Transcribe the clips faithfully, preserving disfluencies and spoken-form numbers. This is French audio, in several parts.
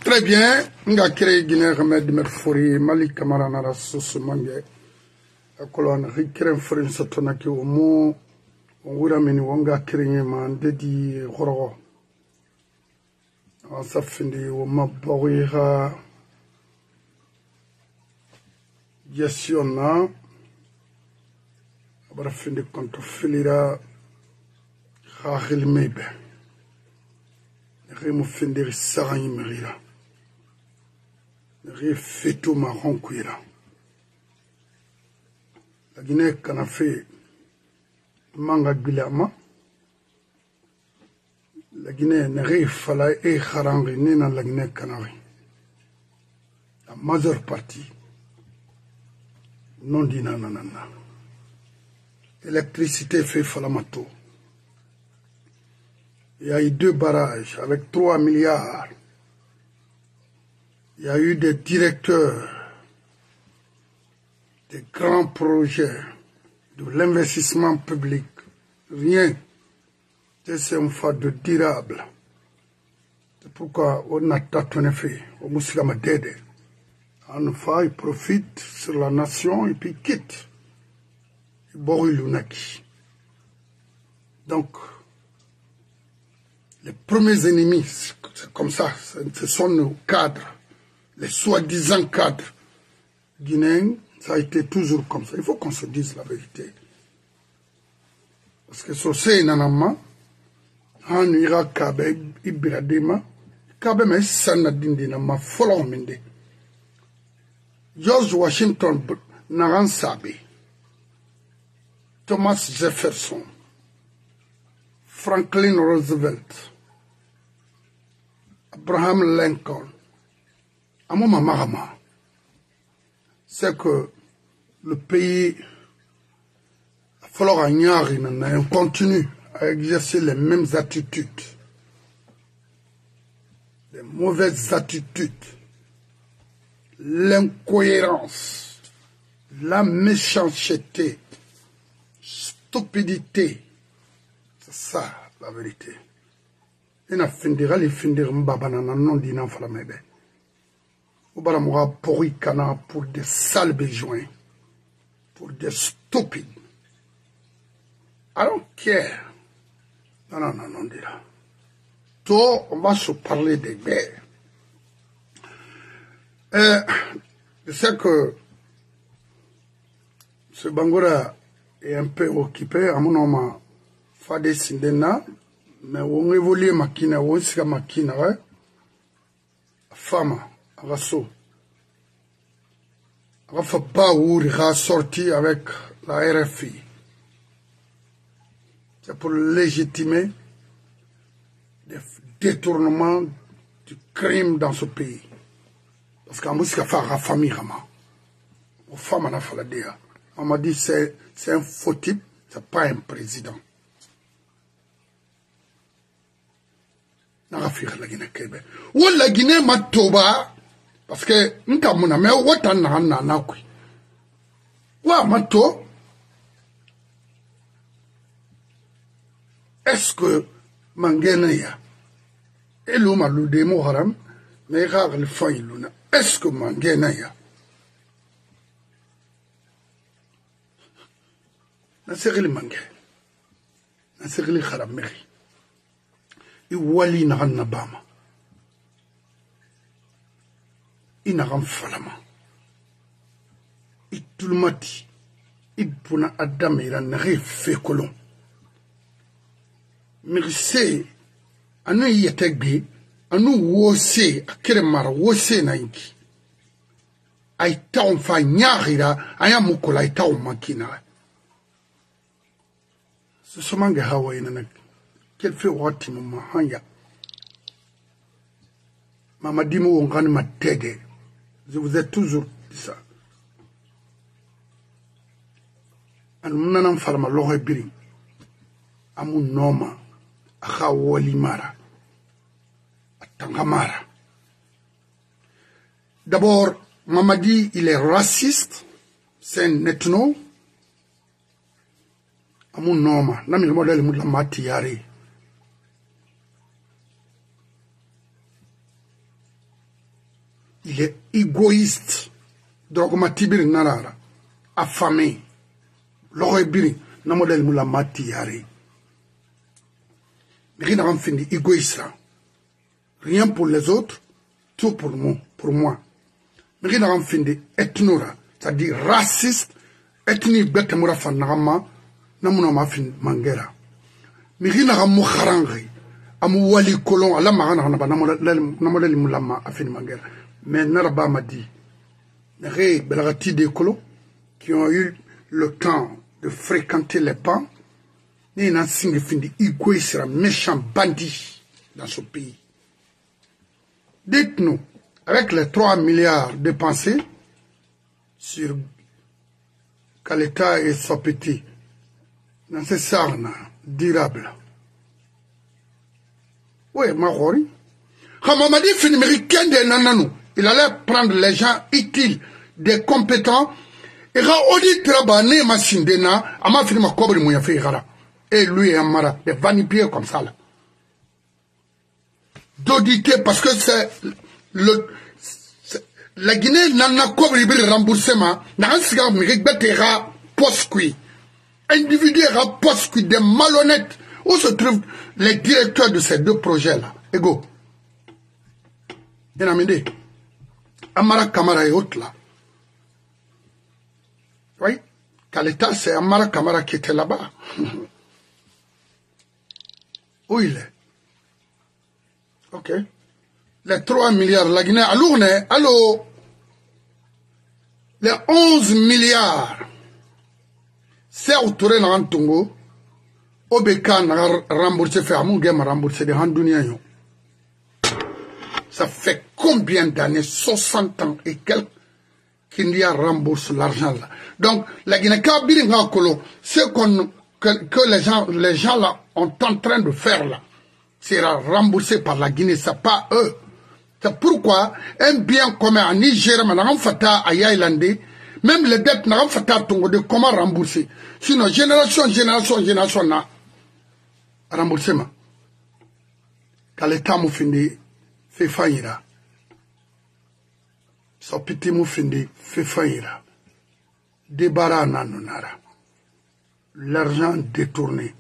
Très bien. Nga créé Guinée Remed Merfori, Mali Kamara Nara Sosumange. Kolon Rikren Forin Sotonaki Omo. Wura mini wonga créé man dedi Horo. Ça finit au Mabouira. Gestionna. Abra findi contre Filira. Rahil Mebe. Remo Findiri Sarani Merira. Refeto marron cuira. La Guinée Canafé Manga Gulama. La Guinée n'est fala et Harangi Nina la Guinée Canari. La majeure partie non dina nanana. Électricité fait falamato. Il y a eu deux barrages avec trois milliards. Il y a eu des directeurs des grands projets de l'investissement public. Rien. C'est un fait de durable. C'est pourquoi on a tâtonné fait au Moussikama Dede. En fait, il profite sur la nation et puis quitte. Il boit l'unaki. Donc, les premiers ennemis, c'est comme ça, ce sont nos cadres. Les soi-disant cadres guinéens, ça a été toujours comme ça. Il faut qu'on se dise la vérité. Parce que sur ces nanama, en Irak, Kabe, Ibradema, Kabe, mais ça n'a d'indina, ma follow minde. George Washington, Naran Sabe, Thomas Jefferson, Franklin Roosevelt, Abraham Lincoln, à mon maman, c'est que le pays, il va falloir on continue à exercer les mêmes attitudes, les mauvaises attitudes, l'incohérence, la méchanceté, stupidité. C'est ça la vérité. Il a fini de finir m'babanana non dînant flamébé. Obaramura pourri cana pour des sales besoins, pour des stupides. I don't care. Non, non, non, non, dira. Toi, on va se parler des guerres. Euh, je sais que ce Bangura est un peu occupé, à mon nom, Fade Sindena, mais on évolue makina, on sika makina, ouais. Femme, Rasso. Rafa Baour a sorti avec la R F I. C'est pour légitimer des détournements du crime dans ce pays. Parce qu'en musique, il y a la famille. Aux femmes, on a fait la D A. On m'a dit c'est c'est un faux type, c'est pas un président. N'a fait la Guinée Québec. Ou la Guinée Matoba, parce que nous avons un mais où t'en as un an quoi. Ou Mato, est-ce que Mangenaya et l'homme a le démo haram, mais rare le fin il est-ce que Mangenaya Nasirili Mangé, Nasirili Harameri, Iwali Naran Nabama, Inaram Falama, Itulmati, Ibuna Adam et la Nare Fécolon. Merci, à nous y était à nous wosé, à Keremar wosé naïki. Aïta on fa nyarira, ayamukola aïta on makina. Ce sont les Hawaïens qui fait what mama hanya. Mama dimo on ma tede. Je vous ai toujours dit ça. An munanam farma lohe biri. Amu noma. Aha wali mara. Atangamara. D'abord, Mamadi, il est raciste. C'est un ethno. Amu noma. Nami le modèle de la mati. il est égoïste. Drogomatibiri narara, affamé. L'orebiri, namodel moula mati yari. Rien n'a fini, égoïste. Rien pour les autres, tout pour moi. Pour moi. Rien n'a fini, ethnora, c'est-à-dire raciste, ethnique betemura fanarama, namuna mafin mangera. Rien n'a mou kharangri, amou wali kolon, ala marana namodel moula ma afin mangera. Mais Naraba m'a dit, les Belagati des colons qui ont eu le temps de fréquenter les pans, ni n'a signifié égoïste, méchant bandit dans ce pays. Dites-nous, avec les trois milliards dépensés sur Kaleta et Sopeti, dans ces sarnes durables. Oui, Mahori. Hamamadi fin américain de Nananou. Il allait prendre les gens utiles, des compétents, et quand on dit travailler ma sindena, à ma firme cobre mouya fait gara. Et lui et Amara, des vanipiers comme ça là. D'auditer parce que c'est le la Guinée n'a pas cobre le remboursement, n'a pas signé mais betera postcui. Individu ra postcui des malhonnêtes. Où se trouvent les directeurs de ces deux projets là? Ego. Bien amendé. Amara Kamara et autres là. Oui, Kaleta, c'est Amara Kamara qui était là-bas. Où il est? Ok. Les trois milliards, la Guinée, allô, allô, les onze milliards, c'est autour de l'Antongo, Obeka n'a remboursé, fait à mon game remboursé des Handounia. Ça fait combien d'années, soixante ans et quelques, qu'il y a remboursé l'argent là. Donc, la Guinée-Kabiri, ce qu'on, que, que les gens, les gens là, ont en train de faire là, c'est remboursé par la Guinée, c'est pas eux. C'est pourquoi un bien commun en Niger, à Yaïlandé, même les dettes n'ont pas de comment rembourser. Sinon, génération, génération, génération, n'a remboursement. Quand l'État m'a fini, fait faillira. Son petit m'a fini, fait faillira. Débarras nanonara. L'argent détourné.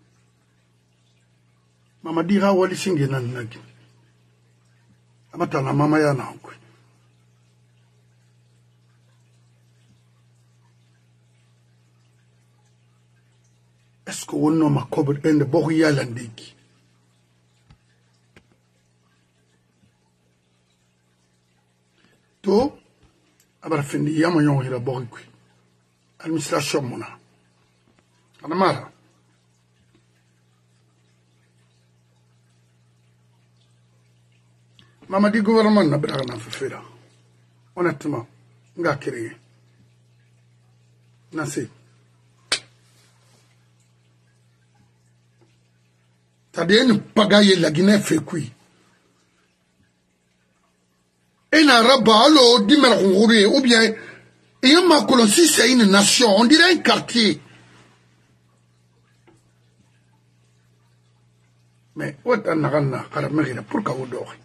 Maman dira wali singe nanagi. Amatana mama ya na nkwe. Est-ce que on ma cobre en de boria landeki? To abara fendi yama yon hira borikwi. Administration mona. Anamara. Maman dit gouvernement n'a pas de faire. Honnêtement, on a créé. Nassé. C'est-à-dire une pagaille la Guinée fait quoi? Et n'a rabat alors d'Imerongoré ou bien et un macolon si c'est une nation, on dirait un quartier. Mais où est-ce qu'on a pourquoi vous dormez?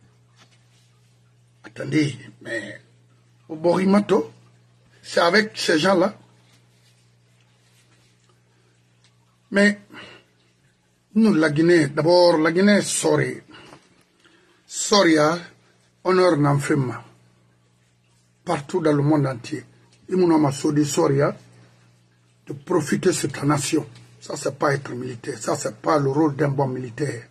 Attendez, mais au Borimato, c'est avec ces gens-là. Mais nous, la Guinée, d'abord, la Guinée, sorry. Soria, honneur n'en fait pas. Partout dans le monde entier. Il m'a dit Soria de profiter de cette nation. Ça, c'est pas être militaire. Ça, c'est pas le rôle d'un bon militaire.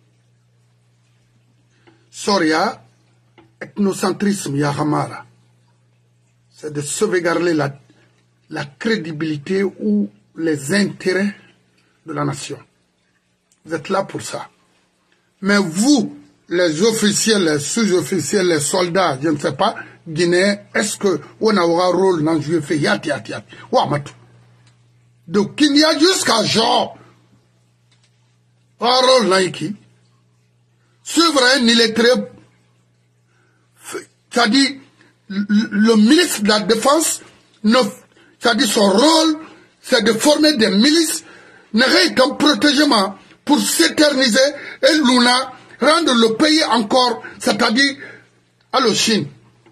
Soria, ethnocentrisme Yahamara, c'est de sauvegarder la, la crédibilité ou les intérêts de la nation. Vous êtes là pour ça. Mais vous, les officiers, les sous-officiers, les soldats, je ne sais pas, Guinée, est-ce que on aura un rôle dans le jeu fait yat yat yat? Ouamatu. Donc il y a jusqu'à genre un rôle là qui suivre un illettré. C'est-à-dire, le ministre de la Défense, c'est-à-dire son rôle, c'est de former des milices, n'est qu'un protégement pour s'éterniser et l'Una, rendre le pays encore, c'est-à-dire à la Chine.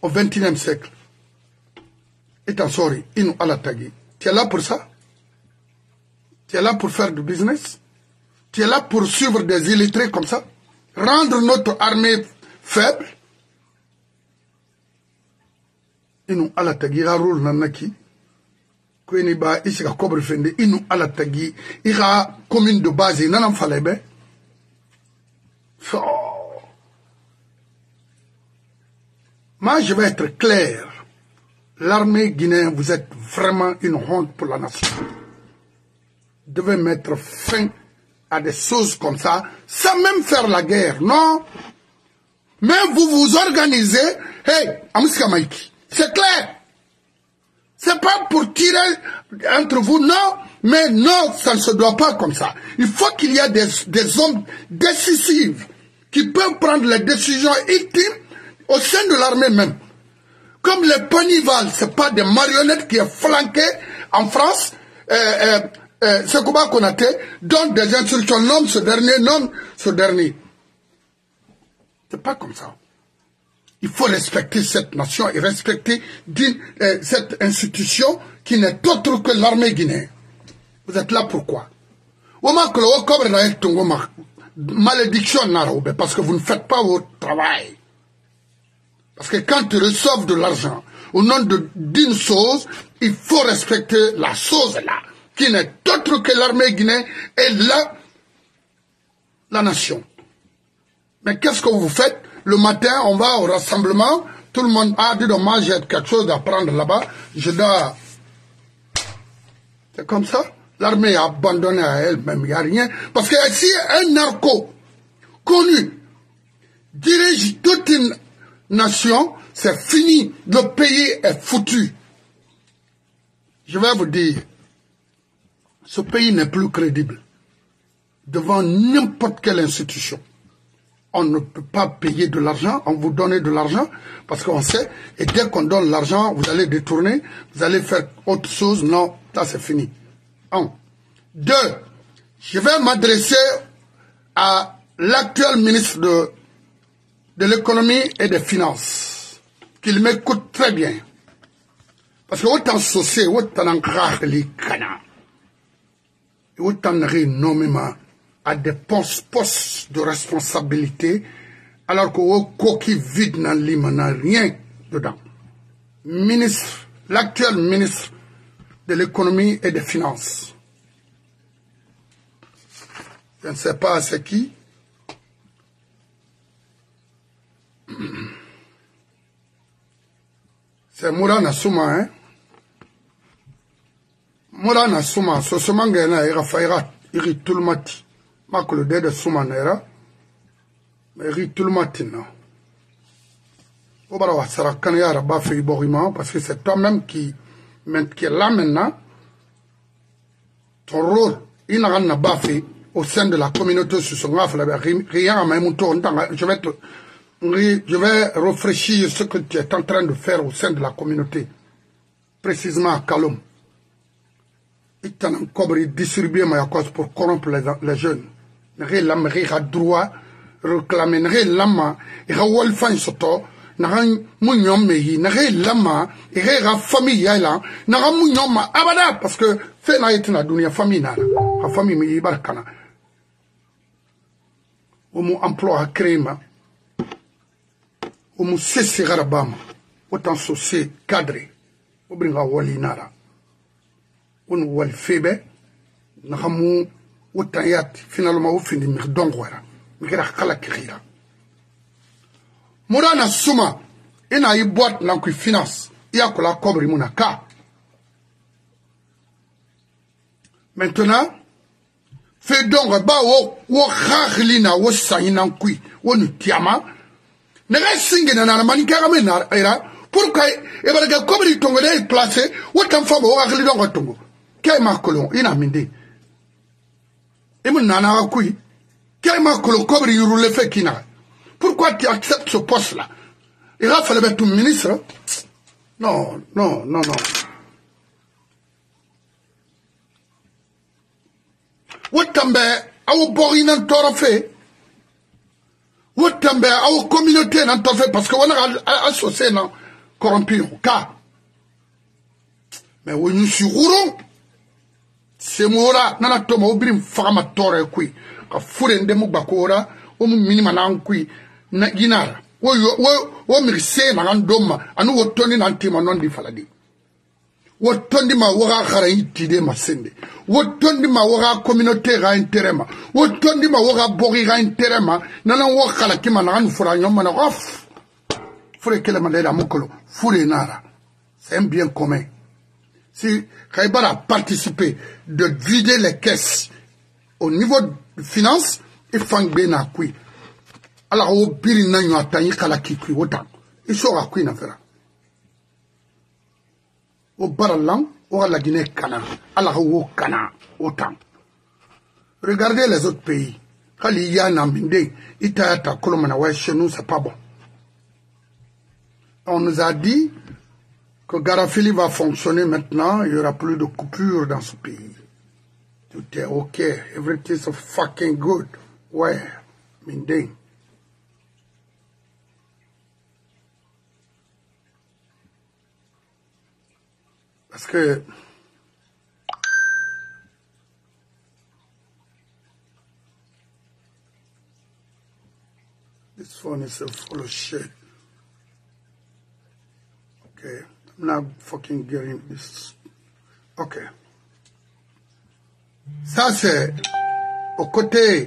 au vingt et unième siècle. Et t'en sori, inu ala tagi. Tu es là pour ça? Tu es là pour faire du business? Tu es là pour suivre des illettrés comme ça? Rendre notre armée faible? Inu ala tagi rarul nanaki. Kweni ba ici ka kobre fende inu ala tagi ira commune de base nanam falebe. Oh. Moi je vais être clair. L'armée guinéenne, vous êtes vraiment une honte pour la nation. Vous devez mettre fin à des choses comme ça, sans même faire la guerre, non? Mais vous vous organisez, hey, Amouska Maïki, c'est clair. C'est pas pour tirer entre vous, non, mais non, ça ne se doit pas comme ça. Il faut qu'il y ait des, des hommes décisifs qui peuvent prendre les décisions ultimes au sein de l'armée même. Comme les Panival, ce n'est pas des marionnettes qui sont flanquées en France, euh, euh, euh, c'est comment qu'on a fait, donnent des instructions, non, ce dernier, non, ce dernier. Ce n'est pas comme ça. Il faut respecter cette nation et respecter euh, cette institution qui n'est autre que l'armée guinéenne. Vous êtes là pourquoi? Malédiction, parce que vous ne faites pas votre travail. Parce que quand tu reçois de l'argent au nom d'une chose, il faut respecter la chose là, qui n'est autre que l'armée guinéenne et là, la nation. Mais qu'est-ce que vous faites? Le matin, on va au rassemblement, tout le monde a dit, moi j'ai quelque chose à prendre là-bas, je dois... C'est comme ça. L'armée a abandonné à elle-même, il n'y a rien. Parce que si un narco connu dirige toute une nation, c'est fini, le pays est foutu. Je vais vous dire, ce pays n'est plus crédible devant n'importe quelle institution. On ne peut pas payer de l'argent, on vous donne de l'argent, parce qu'on sait, et dès qu'on donne l'argent, vous allez détourner, vous allez faire autre chose, non, ça c'est fini. Un. Deux, je vais m'adresser à l'actuel ministre de de l'économie et des finances, qu'il m'écoute très bien. Parce que autant saucer, autant en les canards, autant nommément à des postes, postes de responsabilité, alors que au coquille vide dans l'île n'a rien dedans. Ministre, l'actuel ministre de l'économie et des finances. Je ne sais pas c'est qui. C'est Mourana Souma, hein? Mourana Souma, ce semangena ira faira iri tulmati. Ma que le dé de Souma n'era, mais iri tulmati non. Obara wa sarakane ya raba fait iboriment, parce que c'est toi-même qui, qui est là maintenant. Ton rôle, il n'a rien à fait au sein de la communauté sur son rafle, rien à même tour, je vais te. Je vais réfléchir ce que tu es en train de faire au sein de la communauté, précisément à Kalom. Il t'a encore distribué ma cause pour corrompre les, les jeunes. N'ré l'âme, n'ré droit, réclamer, n'ré l'âme, n'ré walfan soto, n'ré mounion mehi, n'ré l'âme, n'ré la famille là, n'ré mounion ma abada, parce que fait n'a été na dunia famille n'a, la famille me yibarkana. Au mot emploi à créer ma. Au moussé Sigarabama, autant saucé cadré, au bringa wali nara. On wali febe, n'ahamou, autant yat, finalement, au fin de mirdongwara, mira kalakira. Mourana Souma, il a eu boîte l'encu finance, il y a que la cobri mounaka. Maintenant, fais donc, bah, ou, ou, raglina, ou, saïnankui, ou, nutiama, ne singe na na mani kara mena era pourquoi e ba ga kobri tongo de placé wotam famo wa khali dongo tongo kay makolo ina minde e mun nana kui kay makolo kobri yuru le fekina pourquoi tu acceptes ce poste là il va falloir être ministre non non non non wotam be awu borina toro fe Wotambe, à communauté, parce que on a associé, non. corrompu ka mais wonu sururo c'est mora nana toma obrim fama tore kui ka fure ndemu bakora o mu minima nan kui na ginara wo wo wo mi se na ndoma anu wotoni na ntima non di faladi wotondi ma wora khara itide masende wotondi ma wora communauté ga interema wotondi ma wora bori ga interema nana wo khala kima na an fura nyoma na off fure kele mandela mukolo fure nara c'est un bien commun. Si Khaïbar a participé de vider les caisses au niveau de finance, il faut que na kui. Alors au biri na nyo atani kala kikui wotan. Il sera kui na fera. Au baralang, au la Guinée kana. Alors au kana autant. Regardez les autres pays. Quand il y a un minde, itayata kolomana ouais chez nous c'est pas bon. On nous a dit que Garafili va fonctionner maintenant, il n'y aura plus de coupure dans ce pays. Tout est ok, everything is fucking good. Ouais, Mindé. Parce que this phone is full of shit. Okay. I'm not fucking getting this. Ok. Ça, c'est au côté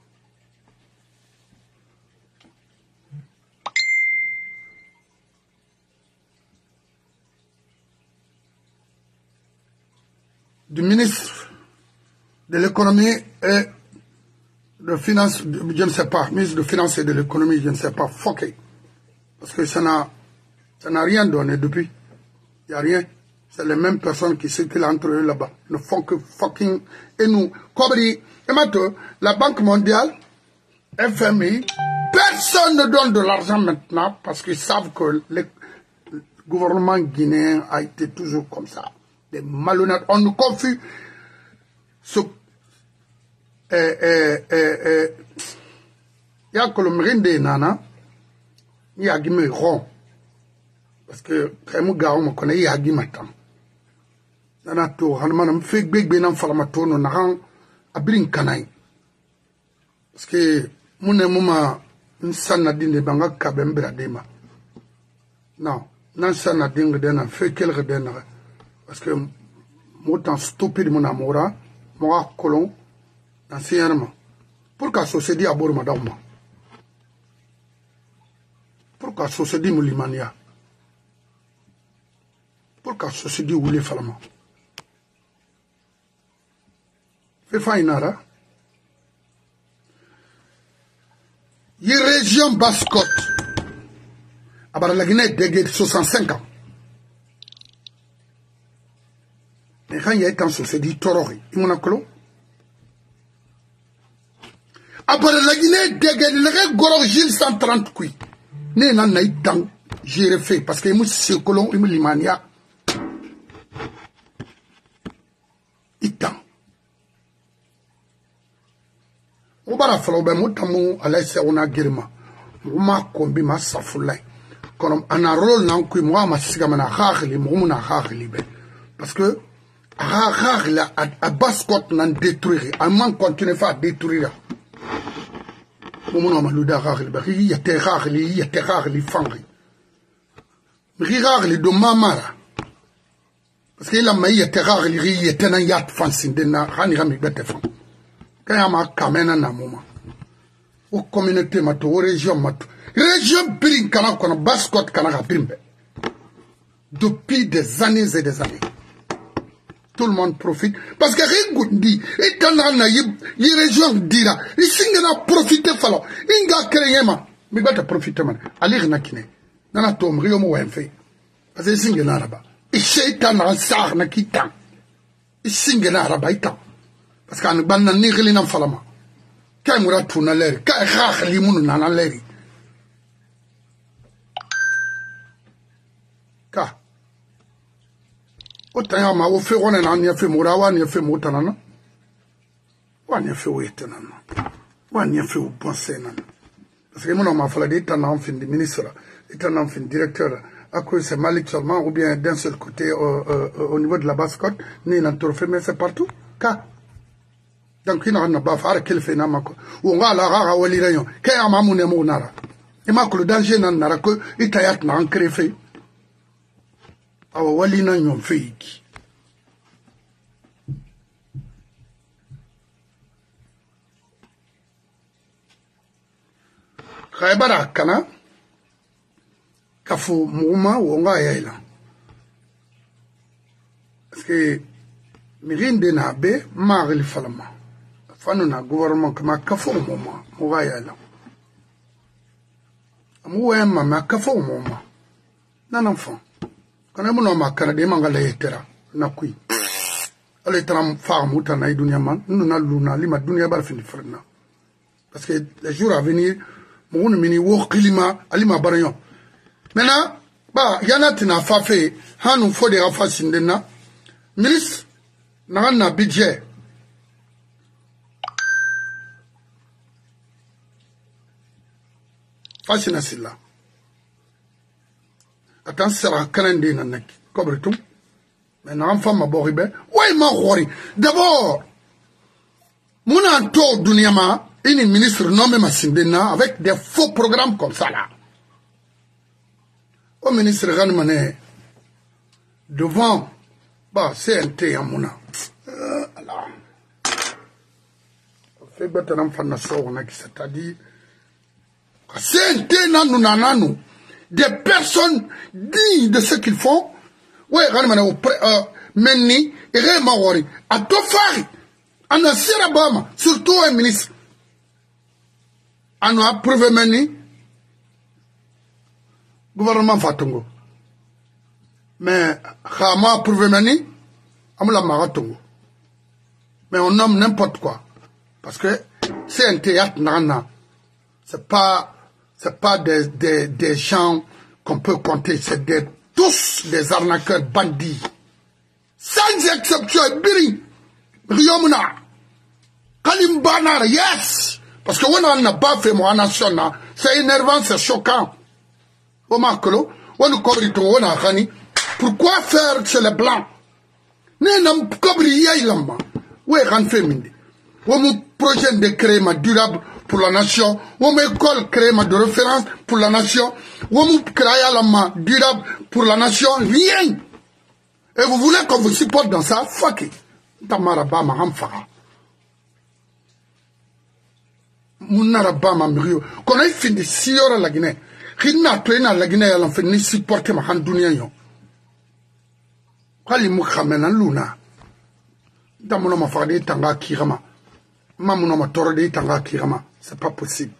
du ministre de l'économie et de finances, je ne sais pas, ministre de finances et de l'économie, je ne sais pas, fuck it. Parce que ça n'a ça n'a rien donné depuis. Il n'y a rien. C'est les mêmes personnes qui circulent entre eux là-bas. Ne font que fucking... Et nous, comme dit, et maintenant, la Banque mondiale, F M I, personne ne donne de l'argent maintenant parce qu'ils savent que le gouvernement guinéen a été toujours comme ça. Des malhonnêtes. On nous confie ce... Il y a que le mérine des nanas, il y a Guimé rond. Parce que quand je gars me connaît, il y a Guy Matan. Dans la tour, je me fais big ben en falamato, on a un brin canaille. Parce que mon émouma, une sanadine de banga kabem bradema. Non, non sanadine de n'a fait quel redéner. Parce que moi, tant stupide mon amoura, moi, colon, anciennement. Pourquoi ça se dit à bord madame? Pourquoi ça se dit moulimania? Pourquoi ça se dit où les flamands? Fais faïnara. Y région Basse-Côte. Abar la Guinée dégué soixante-cinq ans. Mais quand il y a un ça se dit Torori. Il m'en a clos. Abar la Guinée dégué le Goro Gilles cent trente couilles. Né nan na itan. J'ai refait parce que il m'a se colon, il m'a limania. Itan. On va la faire, ben, moutamu, à l'aise, on a guérima. Moi, combi, ma safoulay. Comme on a rôle, non, que moi, ma sigamana, rarely, mon a rarely, ben. Parce que, rarely, à Basse-Côte, n'en détruire. À moins continuer à détruire. Mon nom, malouda, rarely, ben, il y a des rarely, il y a des rarely, fangri. Rarely, de mamara. Parce qu'il a maïa terrar il rit et tenant yat fansin de na ranirami betefan. Quand il y a ma kamena na moment. Au communauté mato, aux régions mato. Région Birin Kana qu'on a Basse-Côte Kana Bimbe. Depuis des années et des années. Tout le monde profite. Parce que rien dit, et quand on a y région dira, il s'ingana profiter falo. Inga créema. Mais va te profiter man. Alir nakine. Nana tom rio mo wenfe. Parce que s'ingana là-bas. Et Shaitan a sar na kitan. Et singena rabaita. Parce qu'en banna nigli nan falama. Kay muratu na leri. Kay rach limunu na leri. Ka. Otanya ma wo fe wona na nya fe murawa nya fe motanana. Wa nya fe wetanana. Wa nya fe bonse nan. Parce que mon ma fala de tan en fin de ministre, étant en fin directeur à cause c'est Malik seulement, ou bien d'un seul côté euh, euh, au niveau de la basse-côte, ni dans trophée, mais c'est partout. Car, donc il n'y a pas faire qu'il fait n'amako. Ou on va la rara ou l'irayon. Qu'est-ce que mamoune mou nara? Et ma le danger n'a nara que itayat n'a en créé. Ah wali n'a yon fait. Khaybara kana. Kafou mouma ou on va y parce que mirinde na be maril falama fanu na gouvernement kama kafou mouma ou va y aller amoué ma kafou mouma nan enfant quand on a ma canadien mangala yetera na kui ale tram fa muta na dunia man nous na luna lima dunia bal fini frena parce que les jours à venir mon mini wo climat alima barayon. Maintenant, bah, y en a qui n'ont pas fait, il faut des affaires sindena. Ministre, n'a pas de budget. Facile à cela. Attends, c'est la calendrier n'a pas cobre tout. Mais n'a pas ma boribé. Ouais, ma roi. D'abord, mon entour d'Uniama, une ministre nommé ma sindena avec des faux programmes comme ça là. Au ministre Ranmané, devant, bah, C N T à mon âme. Alors, fait bête d'un fan qui c'est-à-dire, C N T nanou nananou, des personnes dignes de ce qu'ils font, ouais, Ranmané, euh, Menni, et Rémawari, à Tofari, à Nassir Abama, surtout un ministre, à nous approuver Menni, gouvernement Fatongo. Mais, Khama prouvé mani, Amula Maratongo. Mais on nomme n'importe quoi. Parce que c'est un théâtre nana. C'est pas, c'est pas des, des, des gens qu'on peut compter. C'est des, tous des arnaqueurs bandits. Sans exception, Biri, Riomuna, Kalimbanar, yes! Parce que on n'a pas fait mon nation, c'est énervant, c'est choquant. Pourquoi faire chez les blancs? Nous avons projet de créer durable pour la nation, nous avons école créer de référence pour la nation, nous avons créé durable pour la nation, rien. Et vous voulez qu'on vous supporte dans ça? Fuck it. Tamarabama Hamfara. Mounarabama Mrio. Qu'on ait fini si heures à la Guinée. Rina toina la Guinée elle en fait ni supporter ma handounia yo. Kali mukhamena luna. Damono ma fade tanga kirama. Mamuno ma torode tanga kirama. C'est pas possible.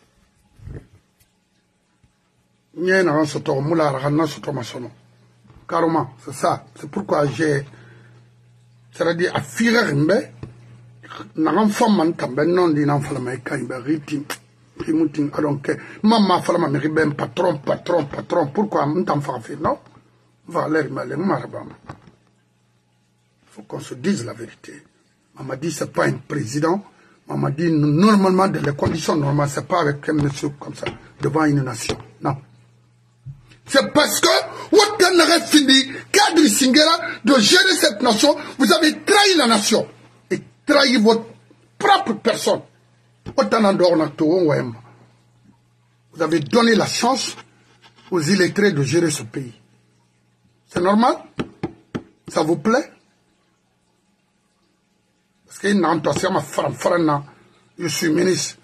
Nye na soto mula rana soto masono. Carrément, c'est ça. C'est pourquoi j'ai c'est-à-dire à firer mbe na femme man tambe non di na fala mai kan ba ritim. Alors maman fala ma ben patron patron patron pourquoi m'tam fa fait non va l'air mal marabam. Faut qu'on se dise la vérité. Maman dit c'est pas un président. Maman dit normalement dans les conditions normales c'est pas avec un monsieur comme ça devant une nation. Non. C'est parce que vous avez fini cadre Singera de gérer cette nation, vous avez trahi la nation et trahi votre propre personne. Vous avez donné la chance aux illettrés de gérer ce pays. C'est normal? Ça vous plaît? Parce qu'il y a une entourage, je suis ministre,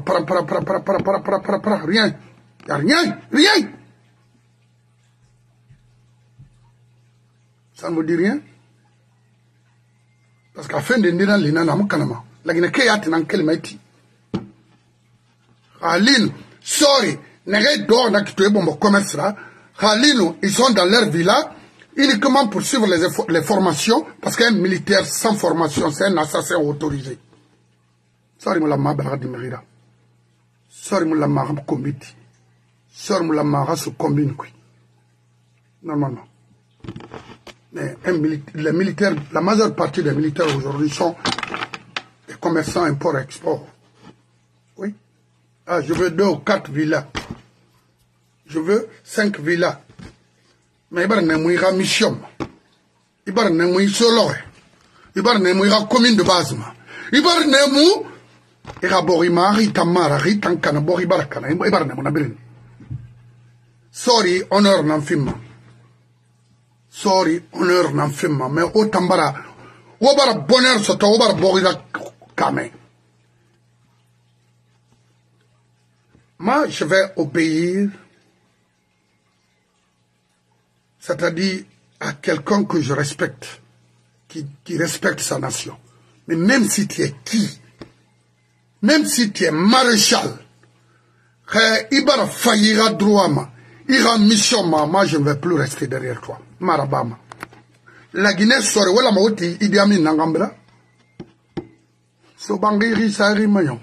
rien. Il n'y a rien, rien. Ça ne me dit rien? Parce qu'à la fin de l'année, la Guinée a été en quel métier? Khalil, sorry, n'est d'or n'a quitté bon commerce là. Khalil, ils sont dans leur villa uniquement pour suivre les, les formations parce qu'un militaire sans formation, c'est un assassin autorisé. Sorry, moula mabara di merida. Sorry, moula mara combiti. Sorry, moula mara se combine qui. Normalement. Mais un militaire, les militaires, la majeure partie des militaires aujourd'hui sont des commerçants import-export. Oui. Ah, je veux deux ou quatre villas. Je veux cinq villas. mais il y a une mission. Il y a une solo. Il y a une commune de base. Il y a une il y a Borima, il y a Mara, il y a Kana, Boribarakana, il y a une sorry, honneur n'en film. Sorry, honneur n'en film. Mais au Tambara, au bar bonheur, c'est au bar Borila Kame. Moi, je vais obéir, c'est-à-dire à quelqu'un que je respecte, qui, qui respecte sa nation. Mais même si tu es qui, même si tu es maréchal, il va faillir droit, il ira mission, moi je ne vais plus rester derrière toi. Marabama. La Guinée serait, voilà, ma outil, Idi Amin Nangambra. So bangiri sari mayon.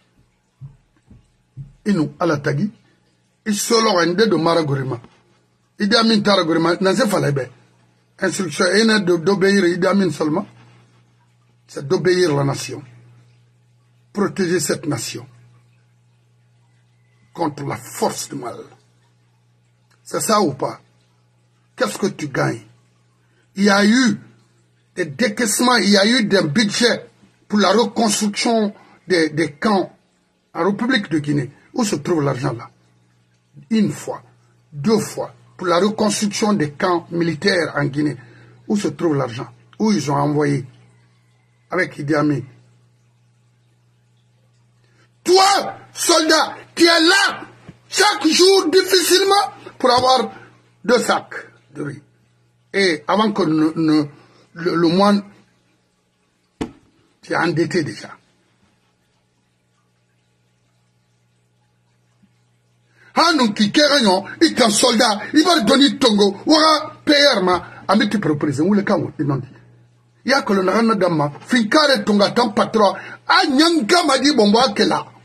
Inu alatagi. Isolo ende de Maragorima. Idi Amin Taragorima, n'en fallait pas. Instruction est d'obéir Idi Amin seulement. C'est d'obéir la nation. Protéger cette nation contre la force du mal. C'est ça ou pas? Qu'est-ce que tu gagnes? Il y a eu des décaissements, il y a eu des budgets pour la reconstruction des, des camps en République de Guinée. Où se trouve l'argent là? Une fois, deux fois, pour la reconstruction des camps militaires en Guinée. Où se trouve l'argent? Où ils ont envoyé avec Idi Amin. Toi, soldat, tu es là chaque jour difficilement pour avoir deux sacs de riz. Et avant que ne, ne, le, le moine, tu es endetté déjà. Ah non, qui il est un soldat, il va donner Tongo, ou un P R, ma, à mes propres, ou le cas où ils n'ont dit. Il y a que le Narana Dama, Finkare Tonga, tant patron, ah, Nyanga m'a dit, bon, moi, qu'elle a.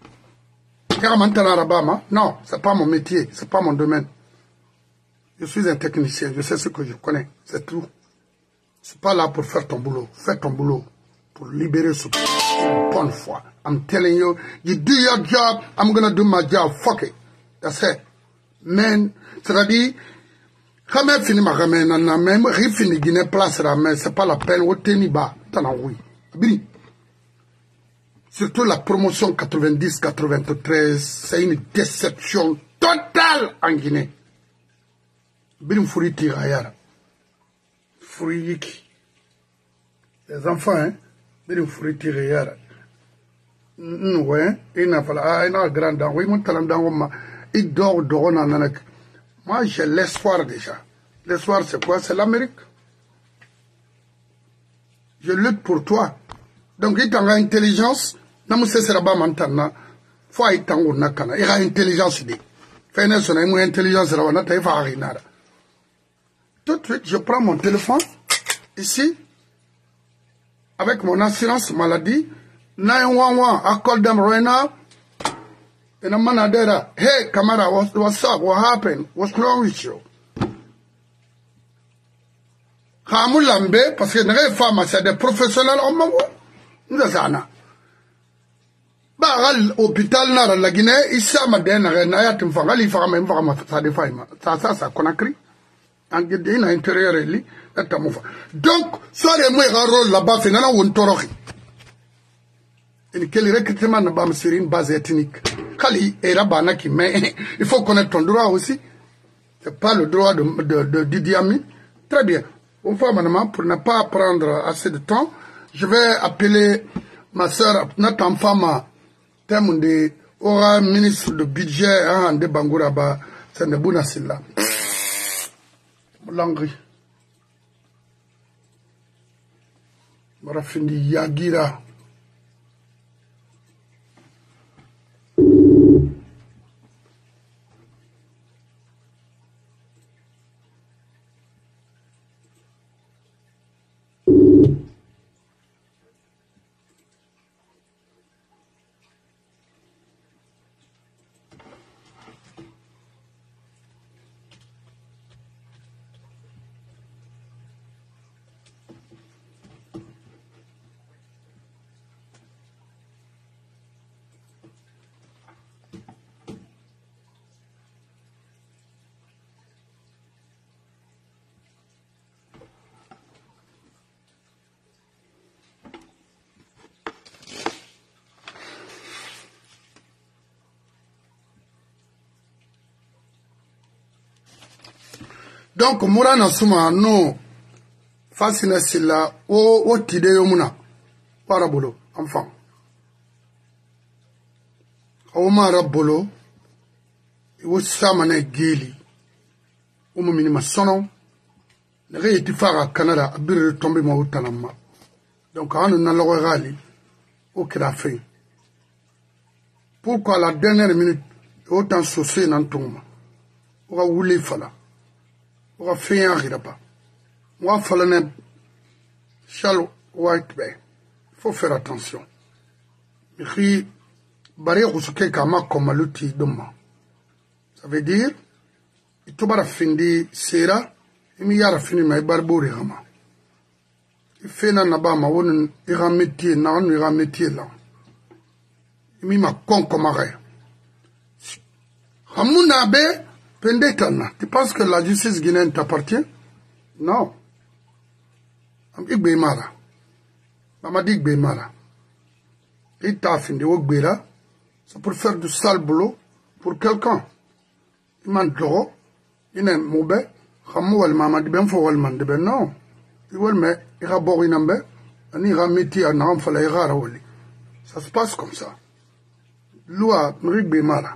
Non, c'est pas mon métier, c'est pas mon domaine. Je suis un technicien, je sais ce que je connais, c'est tout. Je suis pas là pour faire ton boulot. Fais ton boulot pour libérer ce une bonne fois. I'm telling you, you do your job, I'm gonna do my job, fuck it. That's it. Man, c'est-à-dire, quand même fini ma ramène, même, rien fini Guinée place ramène, c'est pas la peine, au teniba, t'en as oui. Bien. Surtout la promotion quatre-vingt-dix quatre-vingt-treize, c'est une déception totale en Guinée. Birim Fouri Tirayara. Fouri Yiki. Les enfants, hein, Birim Fouri Tirayara. Ouais, il n'a pas la, il n'a grand dans, oui, mon talent dans, il dort, dort, nan, moi, j'ai l'espoir déjà. L'espoir, c'est quoi? C'est l'Amérique. Je lutte pour toi. Donc, il t'a intelligence. Namu sera pas maintenant. Faut y tango nakana. Il a intelligence dit. Fais-ne son amour intelligence là, on a taillé farinara. Tout de suite, je prends mon téléphone ici avec mon assurance maladie. nine one one, I call them right now. And I'm man there. Hey, Kamara, what's, what's up? What happened? What's wrong with you? Kamoulambe, parce que les femmes, c'est des professionnels en maman. Nous avons bah, l'hôpital na la Guinée, ici à Madène, na ya timfanga, li fara même fara ça des failles. Ça, ça, ça, Conakry. En Guinée, na intérieur, li, et moufa. Donc, soit les mouets rôle là-bas, c'est nana ou un toroki. Et quel recrutement n'a pas sur une base ethnique. Kali, et là, bana qui, mais, il faut connaître ton droit aussi. C'est pas le droit de, de, de Idi Amin. Très bien. Une fois, madame, pour ne pas prendre assez de temps, je vais appeler ma soeur, notre femme, thème de aura ministre de budget, hein, de Bangouraba, c'est de Bounasila. Langri. Marafindi Yagira. Donc, Moura Nasuma, non, fascine sila, o, o tide yomuna, parabolo, enfant. Oma rabolo, o samane geli, o mo minima sono, ne re ti fara Canada, abir tombe ma utanama. Donc, anu na logo gali, o kira fin. Pourquoi la dernière minute, autant saucer dans ton main? On va rouler fala. On va faire un repas. On va faire un chalot white bay. Il faut faire attention. Mais barré roussouké kama comme l'outil de main. Ça veut dire, il faut pas finir sera, il m'y a fini ma barbouri rama. Il fait un nabama, on ira métier, non, on ira métier là. Il m'a con comme arrêt. Hamouna be pendetana. Tu penses que la justice guinéenne t'appartient? Non. Igbe mara. Mama dit Igbe mara. Il t'a fini au Gbera. C'est pour faire du sale boulot pour quelqu'un. Il m'a dit, il est mauvais. Hamou el mama di ben fo el man de ben non. Il veut me il a boré nambe. Il a métier à n'am fallait rare woli. Ça se passe comme ça. Loi Igbe mara.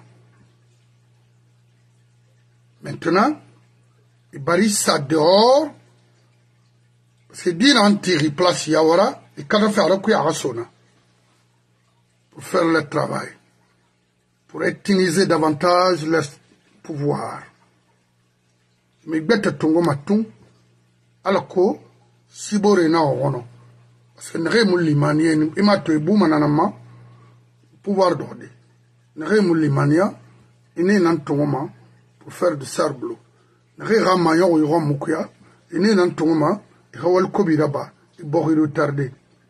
Maintenant, il barille ça dehors, parce que dire en tiri place yawara, il peut faire le coup à Rassona, pour faire le travail, pour utiliser davantage leur pouvoir. Mais bête tongo matou, alors que, si boré na orono, parce que n'ré moulimania, il m'a tué boumananama, pouvoir d'ordre. N'ré moulimania, il n'est n'en tongo pour faire du sarblo. N'ré ramayon ou ron moukia, il n'est n'en tongo il y a un kobiraba, il boit retardé.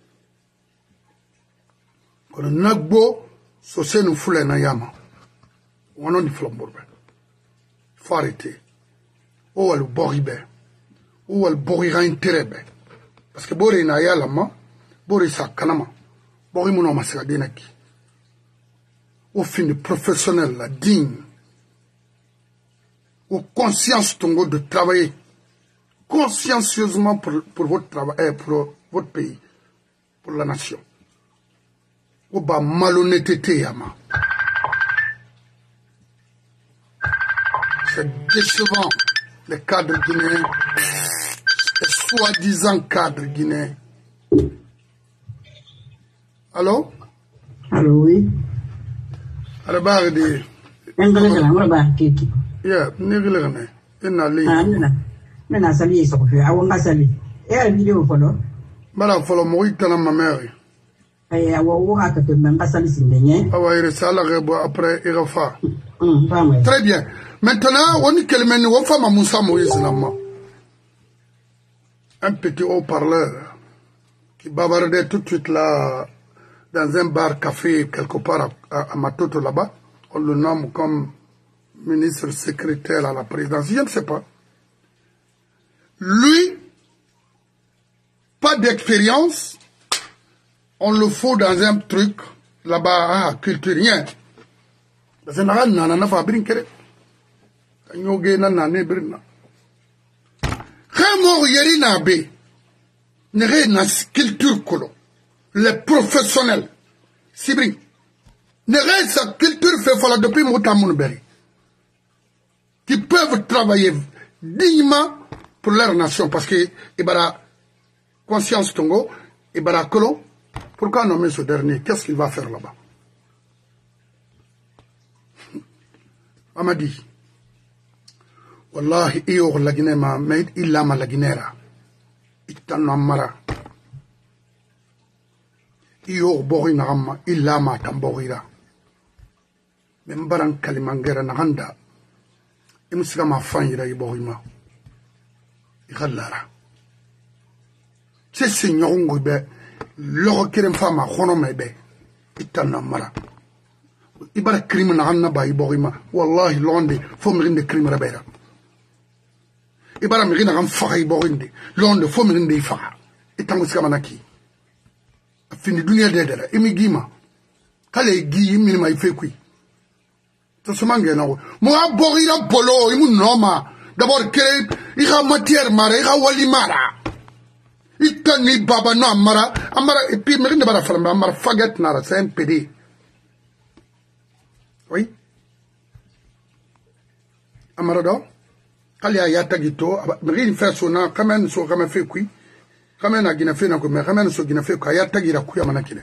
Quand on a beau, c'est nous foule na yama. On a dit flambourbe. Il faut arrêter. Ou elle boribé. Ou elle borira intérêt. Parce que boré na yalama, boré sa kanama. Boré mon homme à denaki. Au fin de professionnel, la digne. Au conscience tongo de travailler consciencieusement pour, pour votre travail, pour votre pays, pour la nation. Ou ba malhonnêteté yama. C'est décevant, les cadres guinéens, les soi-disant cadres guinéens. Allô? Allô, oui. Alors, bah, de... Yeah, nigilerne. Ina li. Ah, nina. Nina sali so fi awon sali. E a video follow. Bala follow mo itana ma mère. Eh awo wo ha ka te memba sali sindenye. Awa ire sala rebo après irafa. Hum, femme. Très bien. Maintenant, on dit qu'elle mène au femme à Moussa Moïse Nama. Un petit haut-parleur qui bavardait tout de suite là dans un bar café quelque part à, à, à Matoto là-bas. On le nomme comme ministre secrétaire à la présidence, je ne sais pas. Lui, pas d'expérience, on le faut dans un truc là-bas, ah, culturien. Parce que n'a n'a pas brinqué. Kanyoge n'a n'a ne brinna. Quand yeri n'a bé, n'est na culture colo, les professionnels, si brin, n'est sa culture fait fala depuis Moutamounberi. Qui peuvent travailler dignement pour leur nation. Parce que, Ibara, conscience Tongo, Ibara Kolo, pourquoi nommer ce dernier? Qu'est-ce qu'il va faire là-bas? Amadi, Wallahi, iyo la Guinée ma maid, illa ma la Guinéra. Itano amara. Iyo bori na ramma, illa ma tamborira. Membaran kalimangera na handa. Imsiga ma fanyira ibohima ighallara c'est signongo be lo kirem fama khono mebe itana mara ibara crime na hanna ba ibohima wallahi londe fo mirinde crime rabera ibara mirina gam fa ibohinde londe fo mirinde fa itango siga manaki afini dunia dedera imigima kale gi minima ifekui. Ça se mange là. Moi, borira bolo, il m'a noma. d'abord kere i ka matière mara i ka wali mara i tani baba no amara amara et puis me ne bara fala amara faget nara c'est un P D oui amara do kali ya tagito me ni fait sona kamen so kamen fait kui kamen na gina fait na ko me kamen so gina fait ko ya tagira ku ya manakile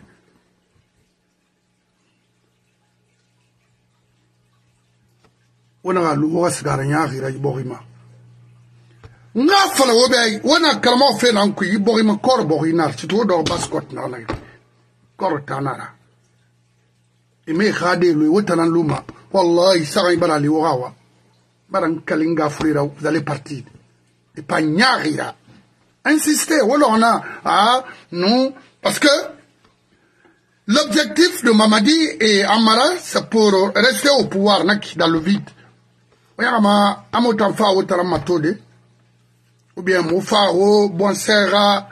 wana lu wa sigara nya gira borima nga fala wo bay wana kalma fe nan ku borima kor borina ci to do baskot na na kor tanara e me khade lu wotana luma wallahi saray barali wawa baran kalinga frira vous allez partir et pas nyagira insister wala on a ah non parce que l'objectif de Mamadi et Amara c'est pour rester au pouvoir dans le vide. Oyama amotan fa wotara matode ou bien mo fa o bon sera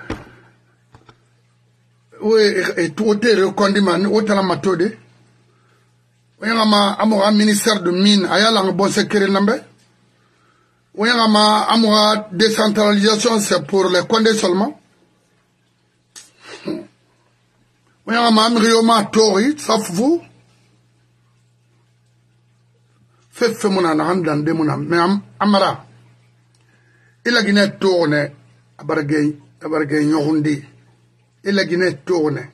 oui et tout le condiman wotara matode oyama amora ministère de mine ayala ngo bon secret nambe oyama amora décentralisation c'est pour les condés seulement oyama amrioma tori sauf vous fait fait mon anaham de mon mais amara il a guiné tourné à bargay à bargay nyorundi il a guiné tourné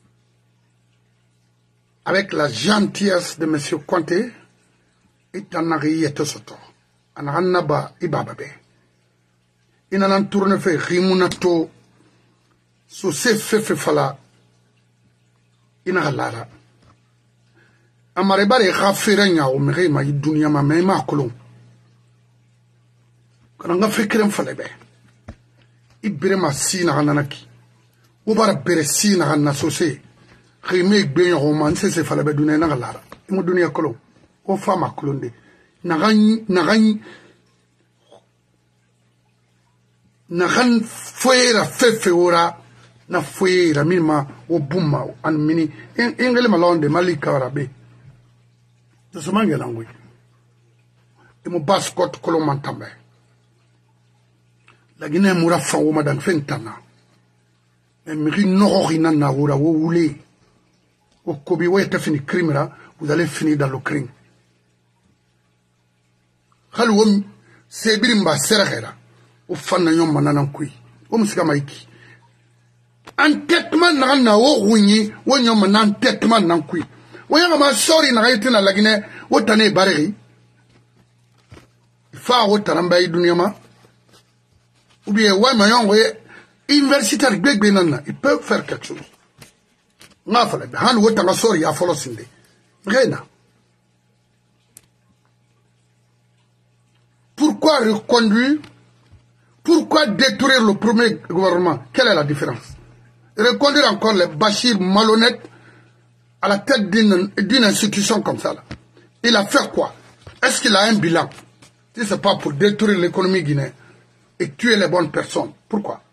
avec la gentillesse de monsieur Conté et tanari et soto anahanaba ibababe il a tourné fait rimunato so se fait fait fala ina lara amare bare khafira nya o mere ma dunya ma me ma kolon kana nga fikirem fale be ibire ma sina hananaki o bara bere sina hanna sose khime gbe yo man se se fale be dunya na lara mo dunya kolon o fama kolon de na gan na gan na gan fuera fefe ora na fuera mima o bumma an mini ingele malonde malika arabe de ce mangue langui et mon bascot colomman tambe la Guinée moura fa o madan fentana et mi no rina na wura wo wule o kobi wo ta fini crimera vous allez finir dans le crime khalwom sebirimba serahera o fanna nyom manana kui o musika maiki entêtement na na wo runyi wo nyom na entêtement na kui oyanga ma sorry na gaitena lagine wotane bareri fa wotana mbay dunya ma ou bien ouais ma yongo universitaire gbegbe nanna ils peuvent faire quelque chose nga fala be han wotanga sorry ya folo sinde rena pourquoi reconduire pourquoi détruire le premier gouvernement quelle est la différence reconduire encore les Bachir malhonnêtes à la tête d'une institution comme ça. Là. Il a fait quoi? Est-ce qu'il a un bilan? Si ce n'est pas pour détruire l'économie guinéenne et tuer les bonnes personnes. Pourquoi?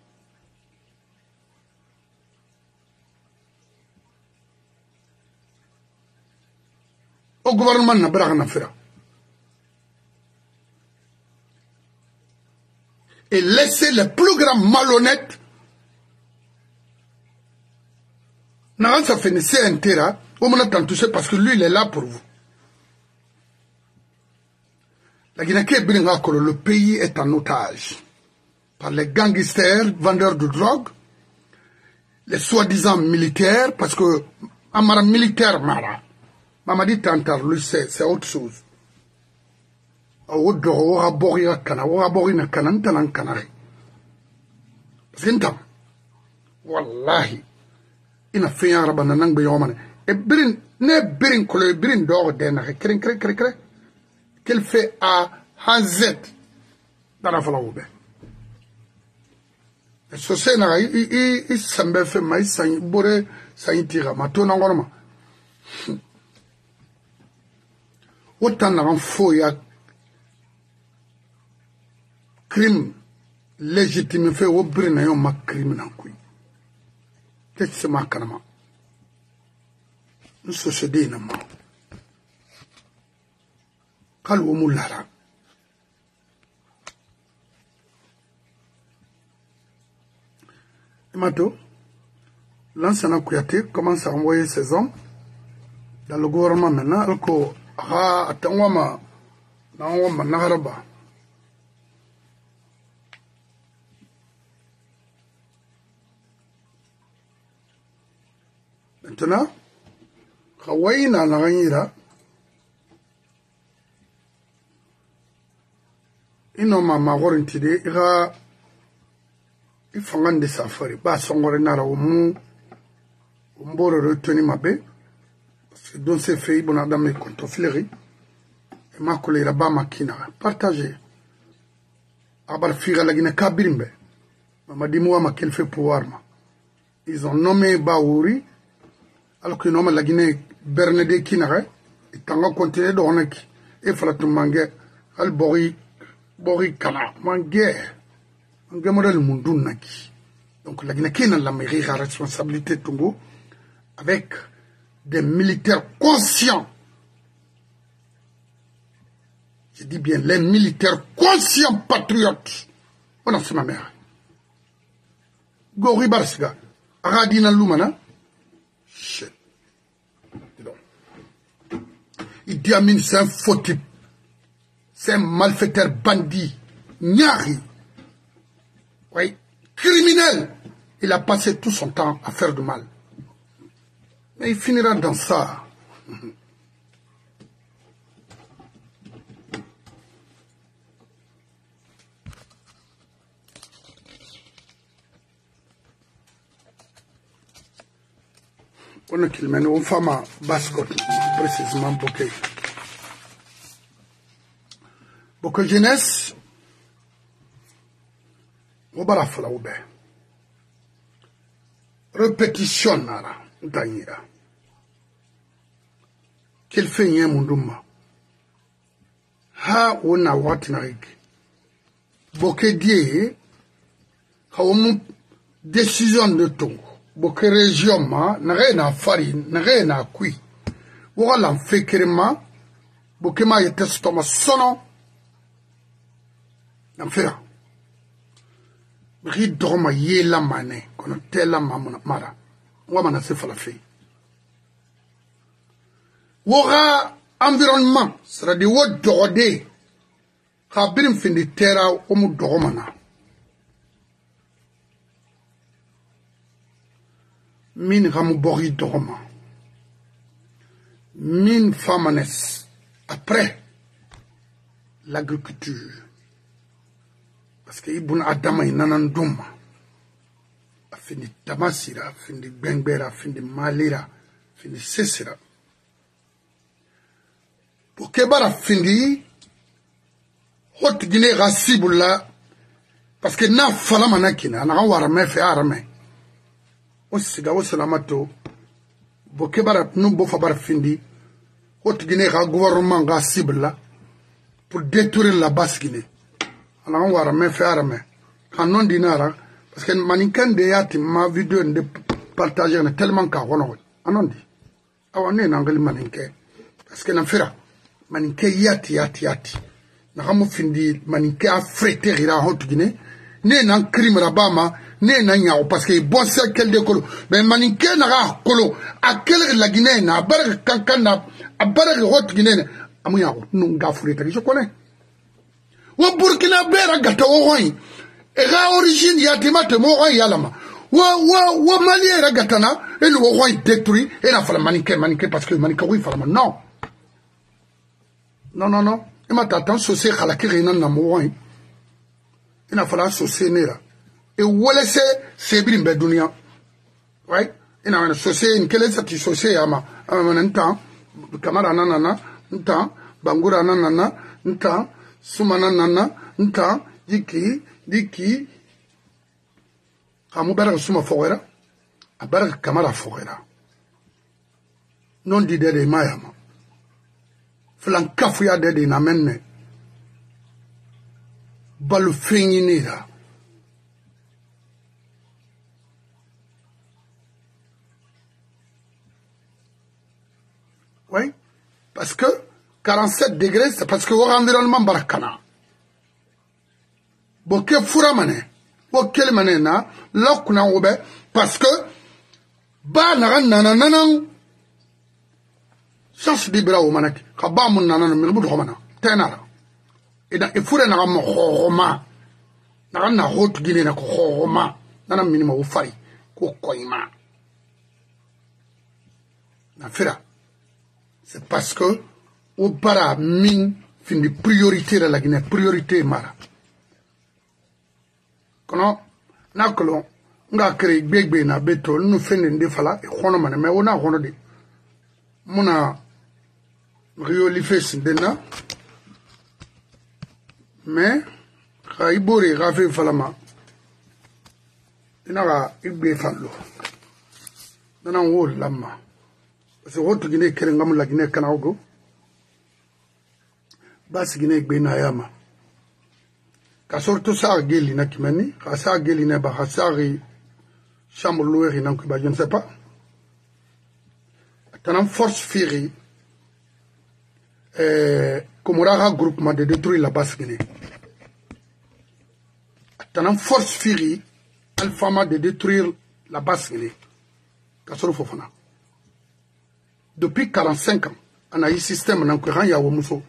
Au gouvernement n'a pas rien à faire. Et laisser les plus grands malhonnêtes. N'a ça fait c'est un terrain, on m'a tant touché parce que lui il est là pour vous. La Guinée-Bissau, le pays est en otage par les gangsters, vendeurs de drogue, les soi-disant militaires, parce que Amara militaire Mara, Mamadi Tantar, lui c'est autre chose. Parce que wallahi. Ina fait un rabat nang be yomane et brin ne brin ko le brin do de na kren kren kren kren qu'elle fait à Hazet dans la falaoube et so c'est na i i i sambe fait mai san bore san tira ma to na ngorma autant na fo ya crime légitime fait au brin na yo ma crime na kui qu'est-ce que ma kanama nous société na ma kalwo mulara Mato, l'ancien Kouyaté commence à envoyer ses hommes dans le gouvernement maintenant. Alors que, ah, attends-moi, non, Nagaraba. Maintenant, Hawaii n'a rien. Ino ma magorin tide ira ifangande safari ba songore nara omu omboro reteni mabe parce que don se fait bon adam e konto fleri e ma kolera ba makina partager abar figa la gine kabirimbe mama dimu ma kel fait pouvoir ma ils ont nommé Baouri alors que nommé la Guinée Bernadette Kinare et tanga continuer de honaki e falatu mange al bori Bori Kana, Mangé, Mangé modèle Mundun Naki. Donc la Guinée n'a la mairie la responsabilité Tungo avec des militaires conscients. Je dis bien les militaires conscients patriotes. On a c'est ma mère. Gori Barsga, Aradina Lumana. Shit. Idi Amin, c'est un faux type. C'est un malfaiteur bandit, Nyari, oui, criminel. Il a passé tout son temps à faire du mal. Mais il finira dans ça. On a qu'il mène une femme à Bascot, précisément Bokeh. Boko jeunesse, on va la faire oube. Répétition nara, n'taïra. Quel fait y'a munduma? Ha on a watnarik. Boke die, ha on décision de ton. Boke région ma, n'are na farine, n'are na kui. Wala m'fekirema, boke ma yete stoma sono. N'affaire. Ri droma ye la mané, qu'on a tel la mara. Ouamana se falafi. Wora environnement, sera de wod dorode. Kabirim fin de terra omu doromana. Min ramu bori doroma. Min famanes. Après l'agriculture. Parce que Ibn Adama est nanan douma. A fin de Tamasira, a fin de Bengbera, a fin de Malira, a fin de Sesira. Pour que bara fin de Haute Guinée Rassiboula, parce que na falama nakina, na warame fe arame. Osiga osalamato, boke bara numbo fa bara fin de Haute Guinée gouvernement Rassiboula pour détruire la basse Guinée. Alors on va me faire mais quand non dinara parce que manikan de yati ma vidéo de partager tellement ka wono anon di awane nangali maninke parce que na fera maninke yati yati yati na hamu findi maninke a frete gira Haute Guinée ne nan crime rabama ne nan yao parce que bon c'est quel de colo mais maninke na ga colo à quel la Guinée na bar kankan na a bar Haute Guinée amuya no ga frete je connais. Wa Burkina Bera gata wohoi ega origine ya timate mohoi yalama wa wa wa Mali era gatana et le wohoi détruit et la fala manique manique parce que manique oui fala non non non non et ma tata socié khalaki rena na mohoi ina fala socié nera et wala se sebrim be dunia right ina wana socié in kele sati socié ama ama nta kamara nanana nta bangura nanana nta Sumana nana, nta, diki, diki. Kamu bara suma foguera, a bara kamara foguera. Non di dede mayama. Flan kafu ya dede na menne. Balu fingi nida. Oui, parce que quarante-sept degrés, c'est parce que l'environnement barakana. Boke furamane, o quelle manena la kuna obe parce que ba na nana nana chance de bra o manaki ka ba mun nana mi bu do mana tenara ida e fure na mo khoma na na hot gine na khoma nana minima o fari ko koima na fira c'est parce que au bara min fin de priorité de la Guinée priorité mara kono nakolo nga kre gbegbe na beto nu fende de fala e khono mane me wona khono de muna rioli fes dena mais khaibori gafe falama ina ga igbe fallo nana wo lamma parce que wotu Guinée kere ngam la Guinée kana ogo bas Guinée gbe na yama ka sorto sa geli na kimani ka sa geli na ba hasari chambre louer na ba je ne sais pas tanam force firi euh Komorara groupement de détruire la basse Guinée tanam force firi Alphama de détruire la basse Guinée ka soro fofana depuis quarante-cinq ans on a eu système na ko ran ya wo muso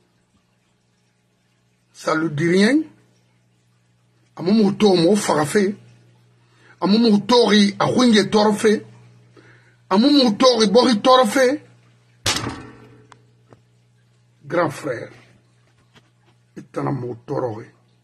ça lui dit rien amumu to mo farafe amumu tori a hunge torfe amumu tori bori torfe grand frère itana mo torore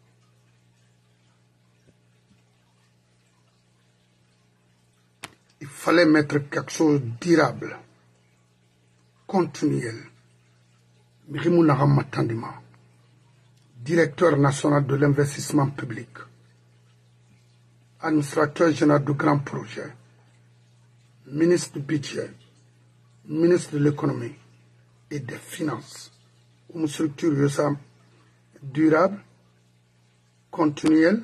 il fallait mettre quelque chose de durable continuel mirimuna ramatandima directeur national de l'investissement public, administrateur général de grands projets, ministre du budget, ministre de l'économie et des finances. Une structure durable, continuelle,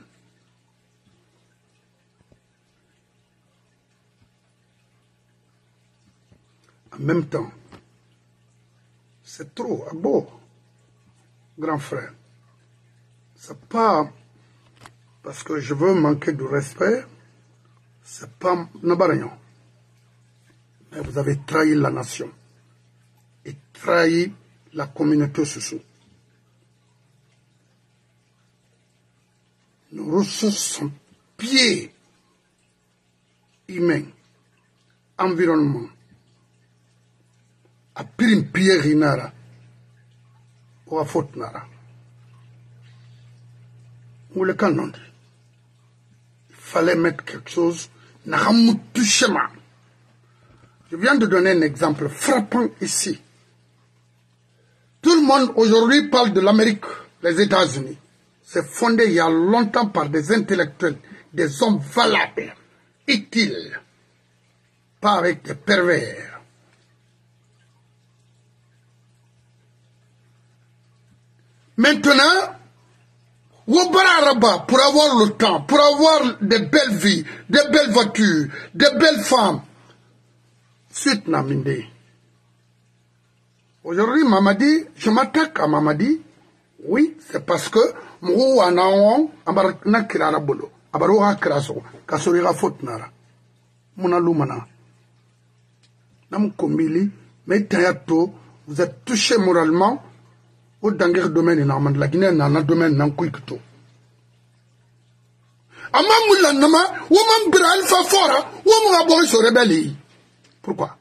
en même temps. C'est trop beau, grand frère. C'est pas parce que je veux manquer de respect, c'est pas Nabaragnon. Mais vous avez trahi la nation et trahi la communauté sous. Nos ressources sont pieds humains, environnement, à pire pied rinara ou à faute nara. Ou le canon. Il fallait mettre quelque chose. Je viens de donner un exemple frappant ici. Tout le monde aujourd'hui parle de l'Amérique, les États-Unis. C'est fondé il y a longtemps par des intellectuels, des hommes valables, utiles, pas avec des pervers. Maintenant, pour avoir le temps, pour avoir de belles vies, de belles voitures, de belles femmes. Suite Naminde. Aujourd'hui, Mamadi, je m'attaque à Mamadi. Oui, c'est parce que Mou Anaon, Abarna Kirarabolo, Abaroha Kraso, Kasorira Fotnara, Monalumana. Nam Kombili, mais Tayato, vous êtes touché moralement. Au dernier domaine, de la Guinée, dans un domaine, dans Kouikto. Amamoula Nama, Woman Bral Fafora, Woman Aboy se rebelle. Pourquoi?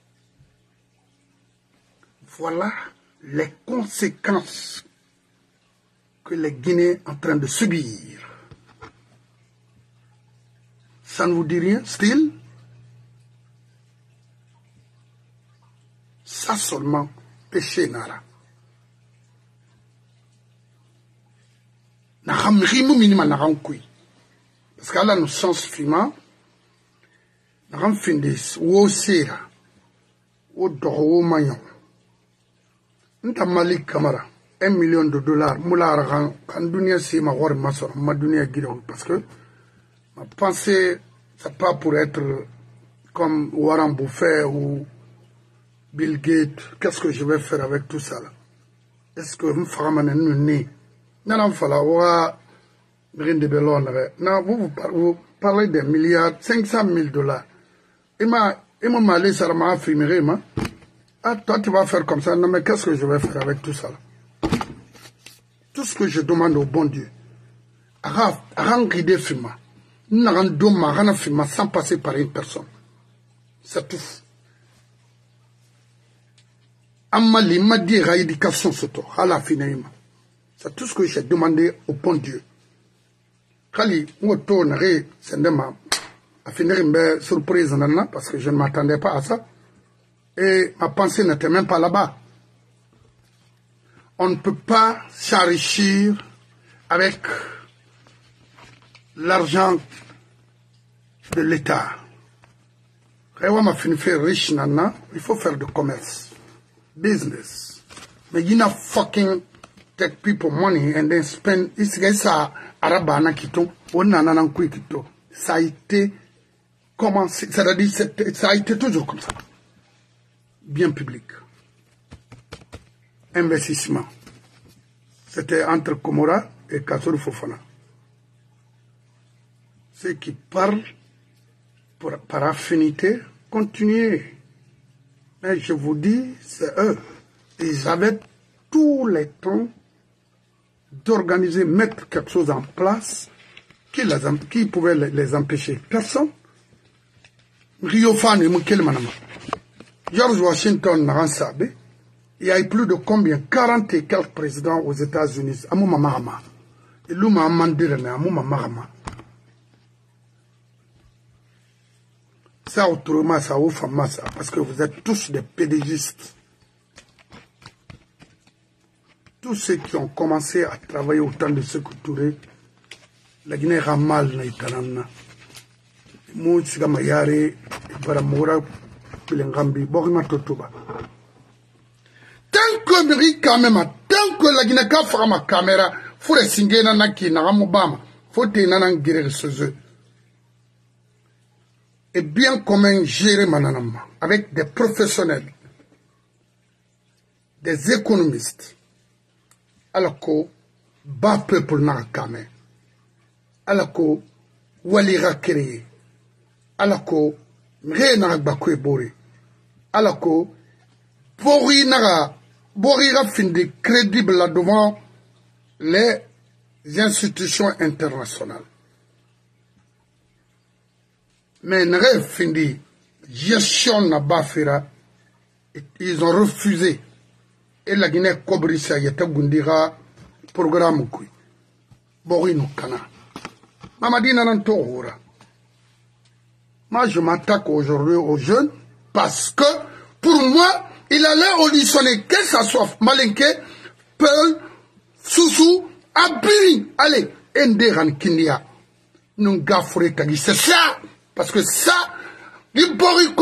Voilà les conséquences que les Guinéens sont en train de subir. Ça ne vous dit rien, style? Ça seulement, péché Nara. Parce que nous sommes fima, nous avons fini, ou sera, ou d'or, maillon. Nous avons Malik Kamara, un million de dollars, moula quand dunia c'est ma war masor, ma dunia guidon, parce que ma pensée, c'est pas pour être comme Warren Buffett ou Bill Gates. Qu'est-ce que je vais faire avec tout ça là? Est-ce que nous ferons un né? Nan fala wa vous, vous, vous parlez des milliards, cinq cent mille dollars. Il m'a malé, ça m'a affirmé. Ah, toi, tu vas faire comme ça. Non, mais qu'est-ce que je vais faire avec tout ça là? Tout ce que je demande au bon Dieu, sans passer par une personne. C'est tout. Amali m'a dit éducation soto, hala finalement. C'est tout ce que j'ai demandé au bon Dieu. Kali, moi tournerai, c'est de ma, à finir une surprise nana, parce que je ne m'attendais pas à ça. Et ma pensée n'était même pas là-bas. On ne peut pas s'enrichir avec l'argent de l'État. Quand on a fini de faire riche nana, il faut faire du commerce. Business. Mais you know fucking take people money and then spend. Ça a été commencé, c'est-à-dire ça a été toujours comme ça. Bien public. Investissement. C'était entre Komora et Kassourou Fofana. Ceux qui parlent pour, par affinité, continuez. Mais je vous dis, c'est eux. Ils avaient tous les temps d'organiser, mettre quelque chose en place qui, les, qui pouvait les, les empêcher. Personne. Riofane et Manama. George Washington n'a sabé. Il y a eu plus de combien? quarante et quelques présidents aux États-Unis. Amouma Mahama. Et l'Ouma Mandirene, Amouma Mahama. Ça, autrement, ça vous fait mal, ça, parce que vous êtes tous des pédégistes. Tous ceux qui ont commencé à travailler au temps de Sékou Touré, la Guinée Ramal na itanana. Moussiga Mayare, Baramora, Pilengambi, Borna Totoba. Tant que Miri Kamema, tant que la Guinée Kafra ma caméra, faut les signer Nanaki, Naramobama, faut te nanan guérir ce jeu. Et bien commun gérer mananama, avec des professionnels, des économistes, alors que bas peuple n'a kamé, alors que walira créé, alors que mre n'a bakwe bori, alors que bori n'a bori ra findi crédible là devant les institutions internationales. Mais n'a findi gestion n'a bafira, ils ont refusé. Et la Guinée Kobrissa yata gundira programme kui. Bori no kana. Mamadina nantohora. Moi je m'attaque aujourd'hui aux jeunes parce que pour moi il allait auditionner que ça soit Malinké, Peul, Soussou, Abiri, allez, Nderan Kindia. Nous gafourer Kagi, c'est ça. Parce que ça, c'est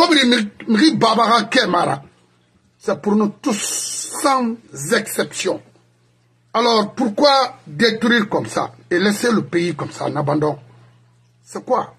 pour nous tous, sans exception. Alors, pourquoi détruire comme ça et laisser le pays comme ça en abandon? C'est quoi?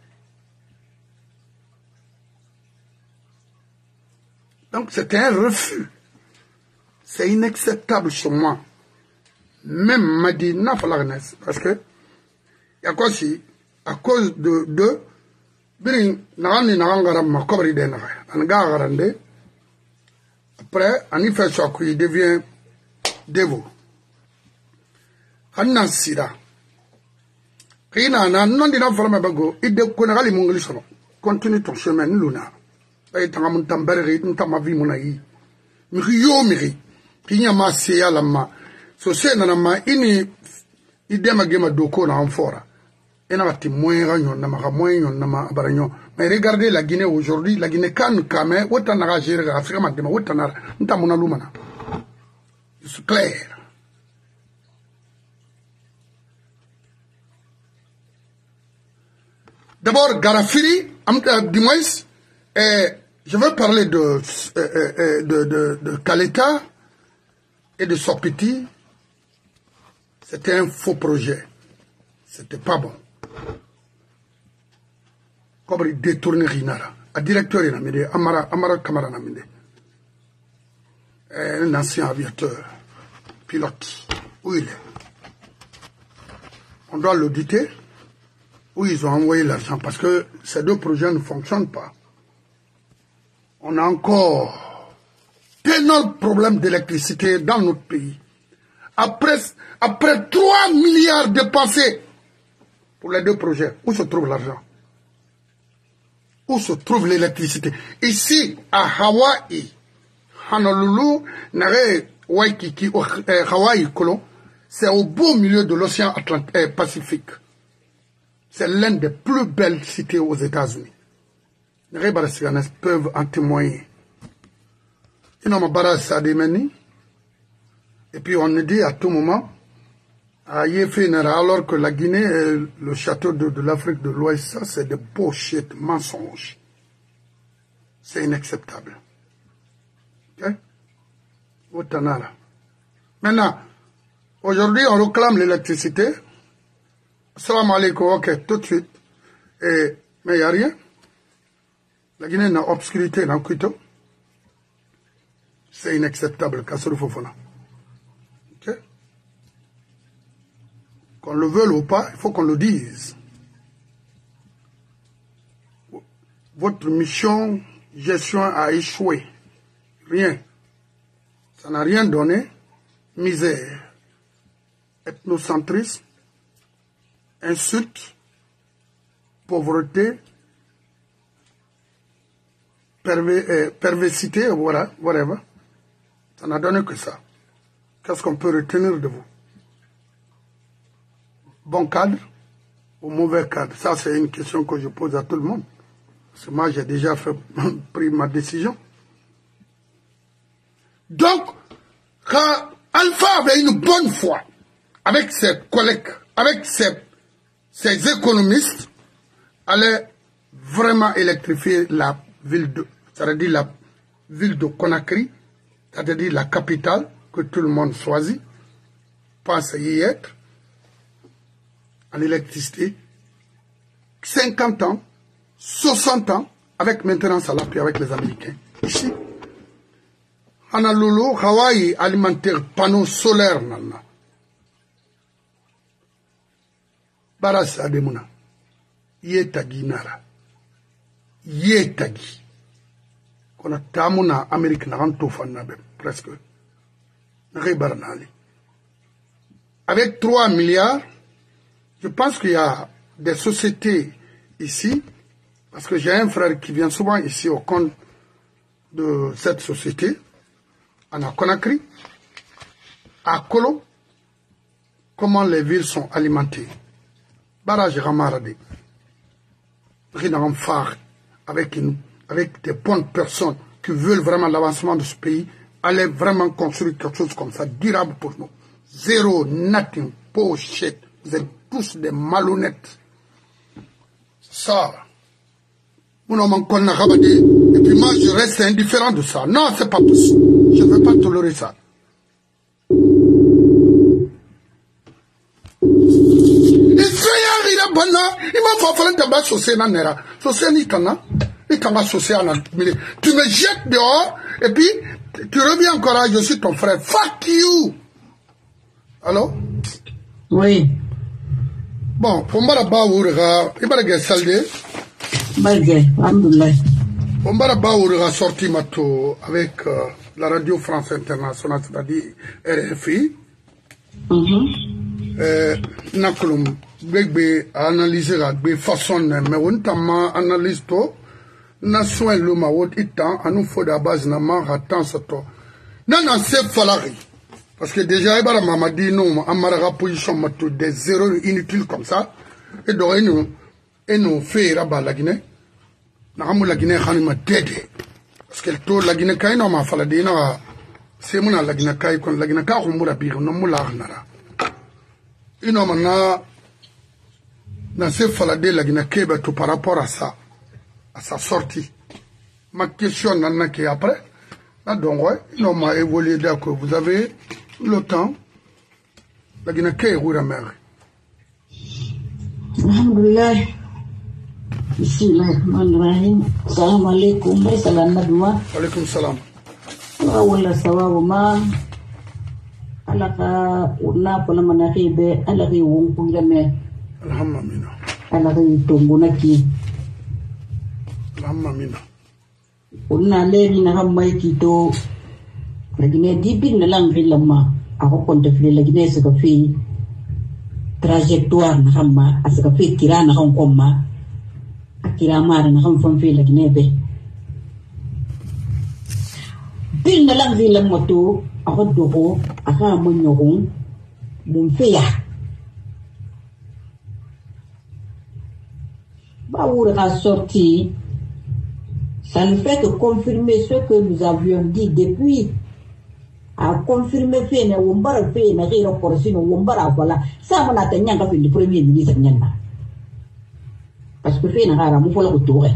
Donc, c'était un refus. C'est inacceptable sur moi. Même Madina Falagnes, parce que, il y a quoi si, à cause de, de, Birin, Nagani Nagangaram, ma cobri de Naga, Angarande. Après, en effet, il devient dévot. Hanna Sida. Rina, non dina forme bago, il de Konagali Mongolisono. Continue ton chemin, Luna. Et Tangamun Tamberi, Ntamavi Monaï. Mrio Miri. Kinya Masia Lama. So say Nanama, ini idema gema doko na amphora. Mais regardez la Guinée aujourd'hui, la Guinée kan kame, wotan na géré Afrique madema, wotan na ntamuna lumana. C'est clair. D'abord, Garafiri, dis-moi, je veux parler de, de, de, de, de Kaleta et de Sopiti. C'était un faux projet. C'était pas bon. Comme il détourne Rinara. Un directeur, il a mis Amara, Amara Kamara Namide. Un ancien aviateur, pilote. Où il est? on doit l'auditer, où ils ont envoyé l'argent, parce que ces deux projets ne fonctionnent pas. On a encore d'énormes problèmes d'électricité dans notre pays. Après, après trois milliards dépensés pour les deux projets, où se trouve l'argent? Où se trouve l'électricité? Ici, à Hawaï, Honolulu, Nare, Waikiki, Hawaï, Colon, c'est au beau milieu de l'océan Atlantique, Pacifique. C'est l'une des plus belles cités aux États-Unis. Les Barasiganes peuvent en témoigner. Ils n'ont pas de et puis on nous dit à tout moment, à Yéfénera, alors que la Guinée est le château de, de l'Afrique de l'Ouest, ça c'est de bullshit, mensonges. C'est inacceptable. Ok? Maintenant, aujourd'hui on réclame l'électricité. Salam alaikum, ok, tout de suite. Et, mais il n'y a rien. La Guinée n'a obscurité dans Quito. C'est inacceptable, Kassou Fofana. Ok? Qu'on le veuille ou pas, il faut qu'on le dise. Votre mission, gestion a échoué. Rien. Ça n'a rien donné. Misère. Ethnocentrisme. Insulte. Pauvreté. Perver, euh, perversité, voilà, whatever. Ça n'a donné que ça. Qu'est-ce qu'on peut retenir de vous? Bon cadre ou mauvais cadre? Ça, c'est une question que je pose à tout le monde. Parce que moi, j'ai déjà fait, pris ma décision. Donc, quand Alpha avait une bonne foi avec ses collègues, avec ses, ses économistes, allait vraiment électrifier la ville de, c'est-à-dire la ville de Conakry, c'est-à-dire la capitale que tout le monde choisit, pense y être, en électricité, cinquante ans, soixante ans, avec maintenance à l'appui avec les Américains. Ici, Honolulu, Hawaï, alimentaire, panneau solaire, nana. Baras Ademuna, Yetagi Nara, Yetagi. Qu'on a tamuna Amérique n'a rien presque. Avec trois milliards, je pense qu'il y a des sociétés ici, parce que j'ai un frère qui vient souvent ici au compte de cette société, à Conakry, à Kolo, comment les villes sont alimentées. Barrage Ramarade, phare avec, une, avec des bonnes personnes qui veulent vraiment l'avancement de ce pays, aller vraiment construire quelque chose comme ça, durable pour nous. Zéro, nothing, bullshit. Vous êtes tous des malhonnêtes. Ça. Et puis moi, je reste indifférent de ça. Non, c'est pas possible. Je ne veux pas tolérer ça. Il fait un bon il m'a fait un tabac saucé dans nera. Saucé ni kana. Il t'a saucé en tu me jettes dehors et puis tu reviens encore là, je suis ton frère. Fuck you. Allô? Oui. Bon, on va là-bas où il va la salder. Malgré, alhamdoulilah. On va là-bas où il sorti mato avec euh, la radio France Internationale, c'est-à-dire R F I. Euh, Nakulum, bébé analyser la façon, mais on t'a analyse to. Nation et l'homme a itan, à nous faut de base n'a pas attend ce temps. Non, non, c'est falari. Parce que déjà, il y a m'a dit non, on m'a position des erreurs inutiles comme ça. Et donc, nous, et nous fait rabat la Guinée. Nous la Guinée, on m'a dédé. Parce que tout la Guinée, quand on m'a fallu dire, c'est mon la Guinée, quand la Guinée, quand on m'a dit, on m'a l'arnara. Et nous, maintenant, dans ce fallu la Guinée, tout par rapport à ça. À sa sortie. Ma question n'en qui après. Là, donc, ouais, non, m'a évolué d'accord. Vous avez le temps. La Guinée-Kay est où la mère? Alhamdulillah. Bismillahirrahmanirrahim. Salam alaikum. Salam nadwa. Alaikum salam. Wala sawabu ma. alaka una pala manakebe alaki wong pungirame alhamdulillah alaki tongunaki alhamdulillah una levi na hamai kito lagine dibin na lang rilama ako kontefle lagine sa kafi trajectoire na hamma asa kafi kira na hong komma akira mara na hong famfi lagine be bin na lang rilama to ako doko aka monyokong mumfeya Baour a sorti. Ça ne fait que confirmer ce que nous avions dit depuis. A confirmer fait ne wombara fait ne rira porosino wombara voilà. Ça m'a tenu à faire le premier ministre nyana. Parce que fait na rara mu fola ko toure.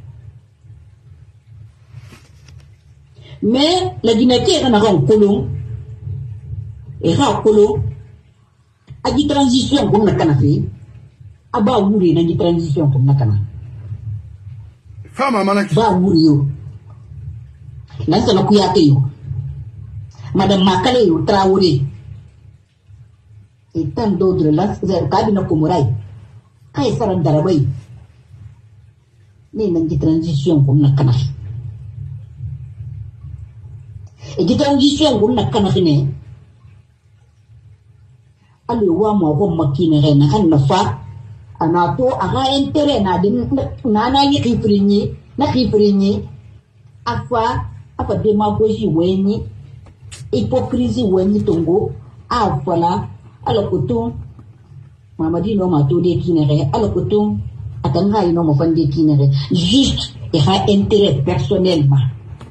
Mais la Guinée na ran kolon et ra kolon a di transition comme na kanafi. Aba wuri na di transition comme na kana. Fama manaki. Ba wuri yo. Lansa na kuyate yo. Madame Makale yo Traoré. Et tant d'autres là, Kabina Komorai. Kay saran darabay. Ni na di transition comme na kana. Et di transition comme na kana ne. Ali wa mo ko makine re na kan na fa. Anato aga intérêt na din na na yi kifrinyi na kifrinyi afa afa demagogie weni hypocrisie weni tongo afala alokutum mamadi no mato de kinere alokutum atanga ino mo fande kinere juste et ha intérêt personnellement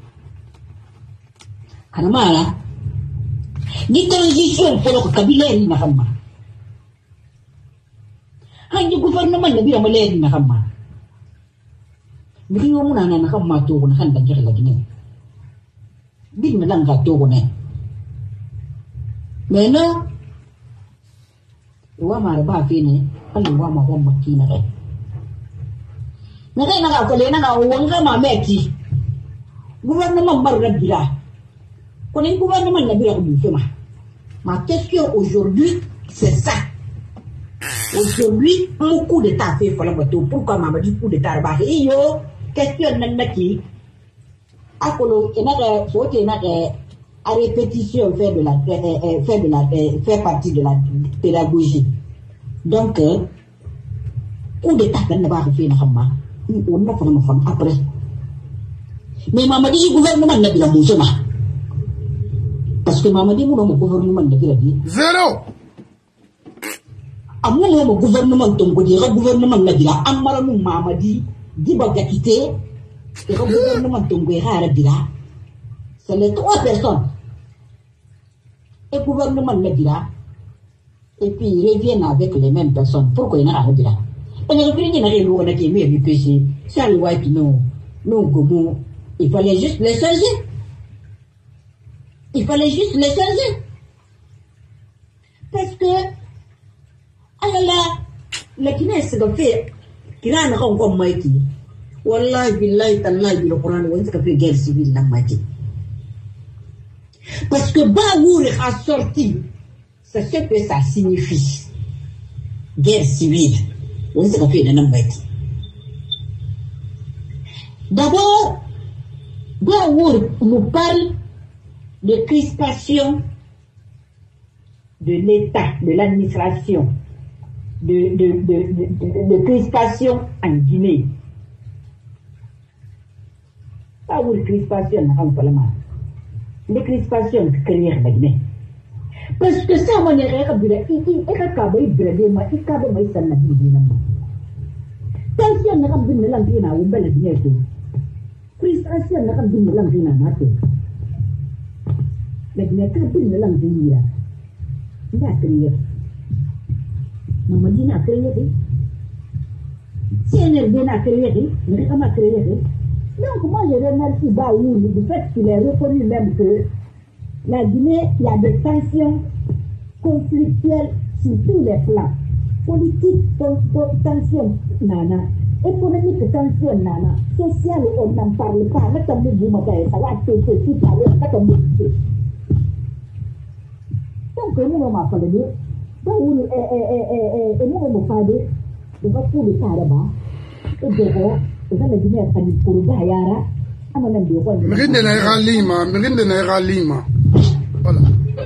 kanamala ni transition pour ko kabila ni na kama hanya gouvernement na bila maledi na kama ndio muna na kama to na kan banjira lagi ne bin na lang ka to ne mena wa mara ba fi ne ali wa ma hom makina re na kai na ka kole na ga wanga ma meti gouvernement bar na bila ko ne gouvernement na bila ko bi ma ma question aujourd'hui c'est ça. Aujourd'hui, un coup d'état fait pour la moto. Pourquoi m'a dit coup d'état? Bah, yo, question n'en-naki. Akolo, il y a faut qu'il y ait à répétition faire de la faire de la faire partie de la pédagogie. Donc, coup d'état n'a pas fait na hamma. On n'a pas de femme après. Mais maman dit gouvernement n'a pas la mousema. Parce que maman dit mon gouvernement n'a pas la vie. Zéro. Amour le gouvernement tongo di le gouvernement na dira amara nu mamadi di bagakité et le gouvernement tongo rara dira c'est les trois personnes et gouvernement na dira et puis ils reviennent avec les mêmes personnes pourquoi ils n'arrêtent dira on a pris une règle on a qui met du péché ça le white non non gomo il fallait juste les changer il fallait juste les changer parce que alors la Guinée c'est de fait qu'il a un rang comme Maïki. Wallah billahi tallahi bil Coran on se fait guerre civile dans Maïki. Parce que Baour a sorti c'est ce que ça signifie. Guerre civile. On se fait dans Maïki. D'abord Baour nous parle de crispation de l'État, de l'administration. De, de, de, de, de, de crispation en Guinée. Pas de crispation en Parlement. De crispation créée en Guinée. Parce que ça, on est réglé. Il y a un cas de brûlé, mais il y a un cas de maïs en Guinée. Tension n'a pas de langue à ou belle Guinée. Crispation n'a pas de langue à Nato. Mais il n'y a pas de langue à Guinée. Il y a créé. Mamadou n'a créé. Si elle n'a créé, elle n'a créé. Donc moi je remercie Baour du fait qu'il ait reconnu même que la Guinée, il y a des tensions conflictuelles sur tous les plans. Politique, tension, nana. Économique, tension, nana. Social, on n'en parle pas. Ça va être tout à l'heure. Donc c'est nous m'a parlé de donc eh eh eh eh nous me parler de va pour le caraba et de go et ça le dit à pas pour ga yara amana de ko mirinde na ira lima mirinde na ira lima voilà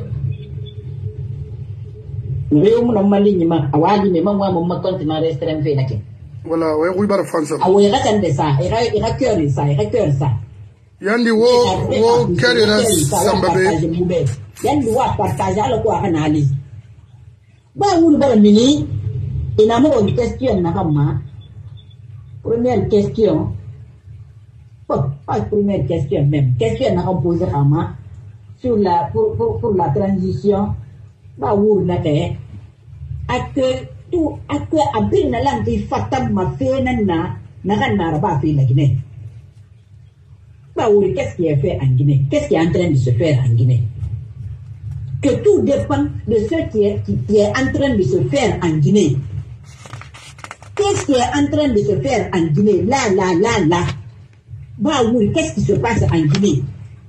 réew mu na mali ñi ma awali me ma mo ma continent restaurant fe nak voilà way ruy bara fansa awe rakan de ça et ra et ra cœur ça et ra cœur ça yandi wo wo kere na sambabe yandi wa partage ala ko analyse ba wul bara mini ina mo une question na kama première question pas pas première question même question na poser ama sur la pour pour, pour la transition ba wul na te ak tout ak abin na lang di fatam ma fe na na na kan na ba fe la Guinée. Bah oui, qu'est-ce qui est fait en Guinée? Qu'est-ce qui est en train de se faire en Guinée? Que tout dépend de ce qui est, qui, qui est en train de se faire en Guinée. Qu'est-ce qui est en train de se faire en Guinée? Là, là, là, là. Bah oui, qu'est-ce qui se passe en Guinée?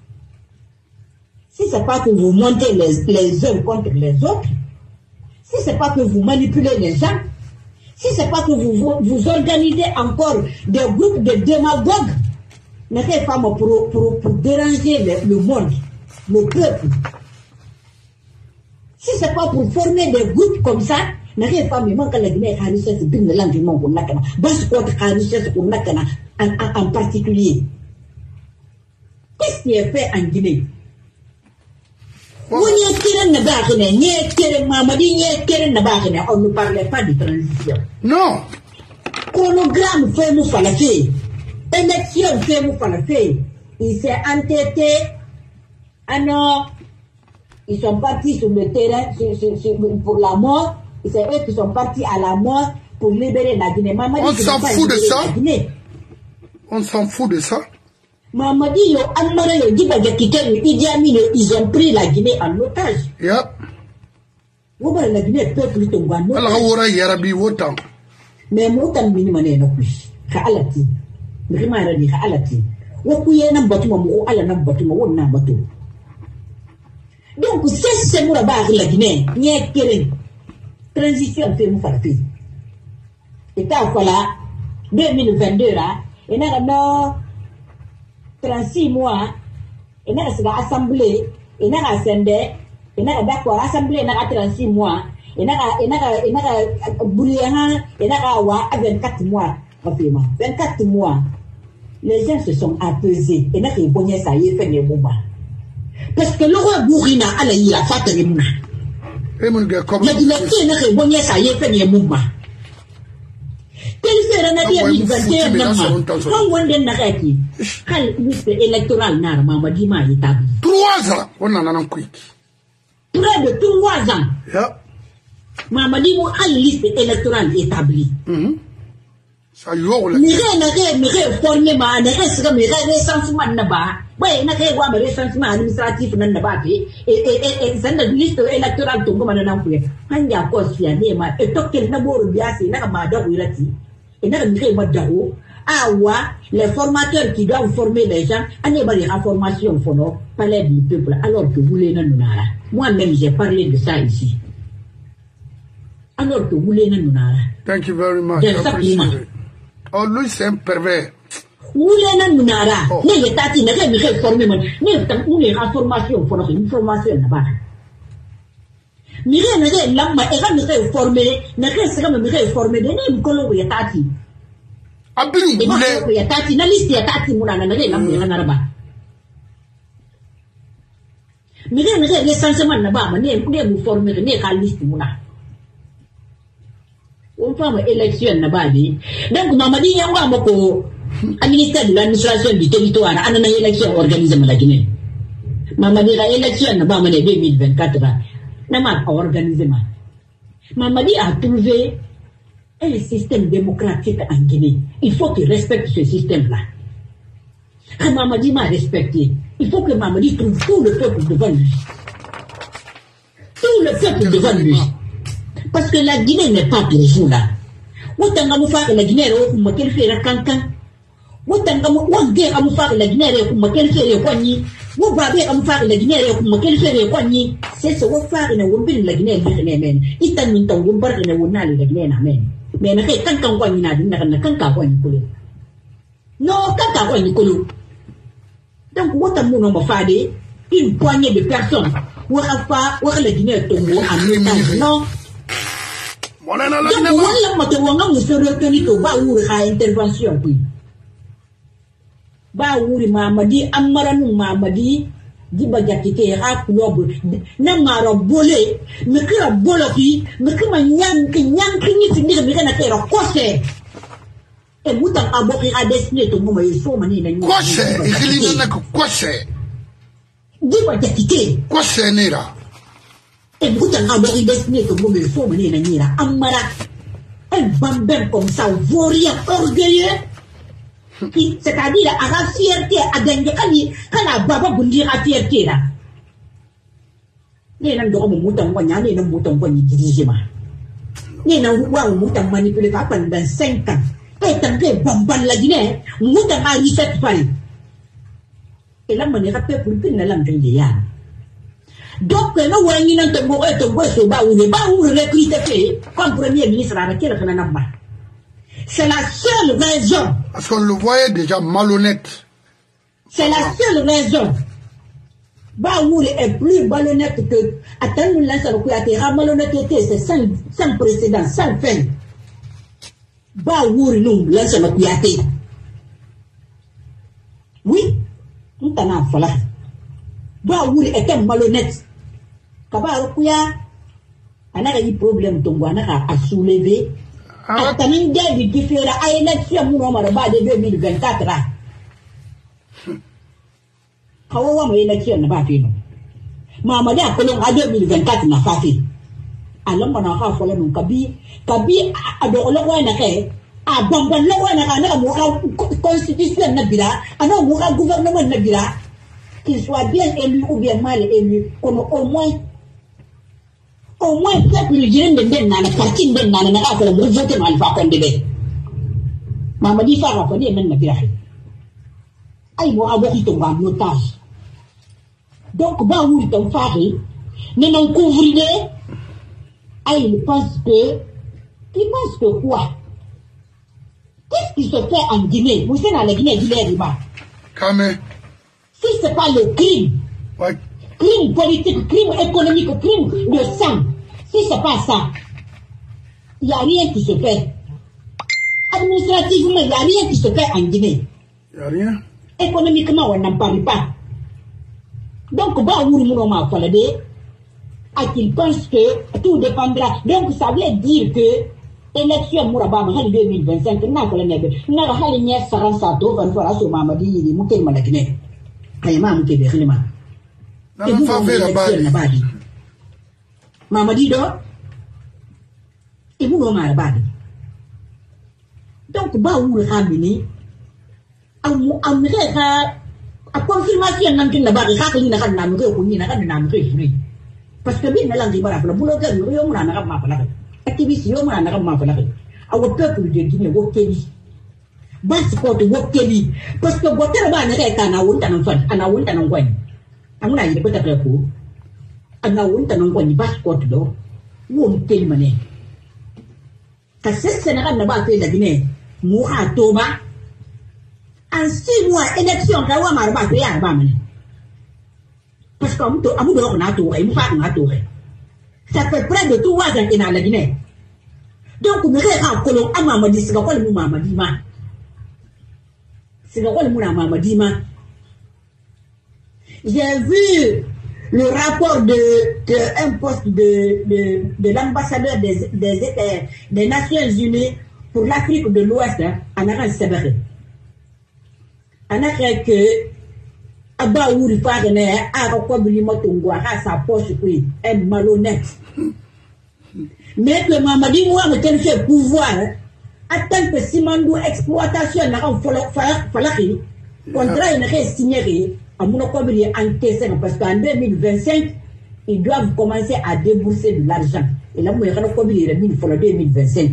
Si c'est pas que vous montez les, les uns contre les autres, si c'est pas que vous manipulez les gens, si c'est pas que vous, vous, vous organisez encore des groupes de démagogues, n'est pas pour, pour, pour déranger le, le monde, le peuple. Si c'est pas pour former des groupes comme ça, n'est pas même que la Guinée a richesse de la langue du monde pour nakana. Basse quoi a richesse pour nakana en particulier. Qu'est-ce qui est fait en Guinée? On ne parlait pas de transition. Non. Chronogramme fait nous falafé. Élection fait nous falafé. Il s'est entêté. Alors, ils sont partis sur le terrain sur, sur, sur, pour la mort. C'est eux qui sont partis à la mort pour libérer la Guinée. Maman on s'en fout de ça. On s'en fout de ça. Mamadi, ils ont pris la Guinée en otage. Yep. La Guinée peuple tombe. Mais moi, je ne sais pas si je suis je ne sais pas si donc, c'est ce que la Guinée. Il y a une transition fait nous faire. Et voilà, deux mille vingt-deux là, il y a trente-six mois, il y a une assemblée, il y a une assemblée, il y a d'accord, assemblée, il y a trente-six mois, il y a un bouillon, il y a vingt-quatre mois, vingt-quatre mois. Les gens se sont apaisés, il y a un bon ça y est, fait des mouvements. Parce que le roi Bourina a la fête de Mouna. Il y a des bon ça y est, fait des mouvements. Quel fait un année vingt et un ans? Quand on est narré, quelle liste électorale n'a Mamadi m'a établi? Trois ans, on en a un quick. Près de trois ans. Mamadi m'a une liste électorale établie. Ça y est, Mire, nare, mire, formé, ma, nare, sera, mire, recensement, naba. Ouais, nare, wa, me recensement administratif, naba, et, et, et, et, c'est une liste électorale, tout comme on a fait. Hanya, cause, ya, nema, et toquel, nabo, biasi, naka, mada, wirati. Et naka, mire, madao. Ah, wa, les formateurs qui doivent former les gens, année, bah, les informations, fono, palais du peuple, alors que vous les nanunara. Moi-même, j'ai parlé de ça ici. Alors que vous les nanunara. Thank you very much. I appreciate it. Oh, lui, c'est un pervers. Où les nanunara, ne les tati, ne les mire formés, ne tant où les informations, fono, une formation là-bas. Mire, ne les lama, et quand ne les formés, ne les sera me mire formés, ne les m'colo, ya tati. Abdou, ya tati, na liste ya tati, mouna, ne les lama, ya naraba. Mire, ne les recensement là-bas, ne les vous formés, ne les liste, mouna. On fait une élection là-bas. Donc, Mamadi Yangwa Moko, un ministère de l'administration du territoire, a une élection organisée dans la Guinée. Mamadi a élection là-bas en deux mille vingt-quatre. N'a pas organisé. Mamadi a trouvé un système démocratique en Guinée. Il faut qu'il respecte ce système-là. Quand Mamadi m'a respecté, il faut que Mamadi trouve tout le peuple devant lui. Tout le peuple devant lui. Parce que la Guinée n'est pas toujours là. Autant que la Guinée est au Makelfe et Cancan. Autant que la Guinée est au Makelfe et Wani. Vous avez un phare la Guinée, vous quel fait les poignées, c'est ce que phare in a woman la Guinée, il t'a mis ton wumper in a woman la Guinée, amen. Mais quand on voit une adina, quand on voit une couleur. Non, quand on voit une couleur. Donc, what a mon fade, une poignée de personnes, ou à pas, ou à la Guinée tombe en même temps, non. Donc, voilà, maintenant, on se retenir au bas où la intervention, oui. Ba wuri mamadi amaranu mamadi diba jakite ha kulobo na maro bole mekira boloki mekima nyanki nyanki ni tindika mekana kera kose e mutan aboki a destiné to moma yeso mani na kose ikili na kose diba jakite kose nira e mutan aboki destiné to moma yeso mani na nira amara elle bambem comme ça vaurien orgueilleux. C'est-à-dire à la fierté à gagner quand la baba bundi à fierté là. Ni nan do mo mutan wanya ni nan mutan wani dirigement. Ni nan wa mutan manipuler ka pendant cinq ans. Et tant que bamban la Guinée, mutan a reset fay. Et là mon rappel pour plus na lam de ya. Donc là wani nan to mo e to bo so ba ou ba ou recruter fait comme premier ministre avec le kana namba. C'est la seule raison. Parce qu'on le voyait déjà malhonnête. C'est la seule raison. Baouri est plus malhonnête que. Attends, nous laissons le malhonnêteté, c'est sans, sans précédent, sans fin. Baouri, nous laissons le Kouyaté. Oui, nous t'en avons fallu. Baouri était malhonnête. Kabar Kouya, on a eu problème, on a soulevé. Attendez, David qui fait la élection de deux mille vingt-quatre. Comment on élection n'a pas fait? Maman a fait en deux mille vingt-quatre n'a pas fait. Alors on a fait le Kabi, Kabi a de l'Owana, a Bamba l'Owana, a une constitution Nabila, a un gouvernement Nabila, qu'il soit bien élu ou bien mal élu, qu'on au moins. Au moins, peuple le den na parti den na na ka ko voter mal fa kon debe mamadi fa ka ni men na birahi ay mo aboki to ba notage donc ba wuri to faari ne non couvrir ay il pense que il pense que quoi qu'est-ce qui se fait en Guinée vous savez dans la Guinée Guinée riba Kame si c'est pas le crime ouais. Crime politique, crime économique, crime de sang. Si c'est pas ça, il n'y a rien qui se fait. Administrativement, il n'y a rien qui se fait en Guinée. Il n'y a rien. Économiquement, on n'en parle pas. Donc, bah, à qu'il pense que tout dépendra. Donc, ça veut dire que l'élection Mouraba en deux mille vingt-cinq, n'a pas le nègre. N'a pas le nègre, ça rend ça tout, on va faire ça, Mamadi, il est mouké, il m'a la Guinée. Il m'a mouké, il m'a et vous avez la balle. Mamadi do. Et vous n'avez la balle. Donc, bah, où le ramini, à confirmation, n'a qu'une barre, il n'a pas de namre, il n'a pas de namre, parce que bien, la langue, la boulot, on n'a pas ma palade. Activiste, on n'a pas ma palade. Our peuple de Guinée, what Kelly. Basse porte, what Kelly. Parce que whatever I can, I won't and fun, and I won't and wine. I'm not able to go. And I won't and when you back court door, won't tell money. Cassette and a back in the Guinea, Moha Toma, and see more election. I want my back the Alabama. Parce qu'on to Amour Nato et Moufa Nato. Ça fait près de tout voisin in la Guinée. Donc, nous avons colon à Mamadi, c'est quoi le Mamadima? C'est quoi le Mamadima? J'ai vu le rapport de, de un poste de, de, de l'ambassadeur des, des, des Nations Unies pour l'Afrique de l'Ouest, hein, en Arabie Saoudite. En Afrique que Abba Ouri Fagene a recouvert Motongwa à sa poche, oui, est malhonnête. Mais que Mamadi Moua me tient fait pouvoir, à tant que Simandou exploitation n'a pas fallu, contrat il n'a signé. À mon accord, encaissé parce qu'en deux mille vingt-cinq, ils doivent commencer à débourser de l'argent. Et là, moi, je vais remis pour le deux mille vingt-cinq.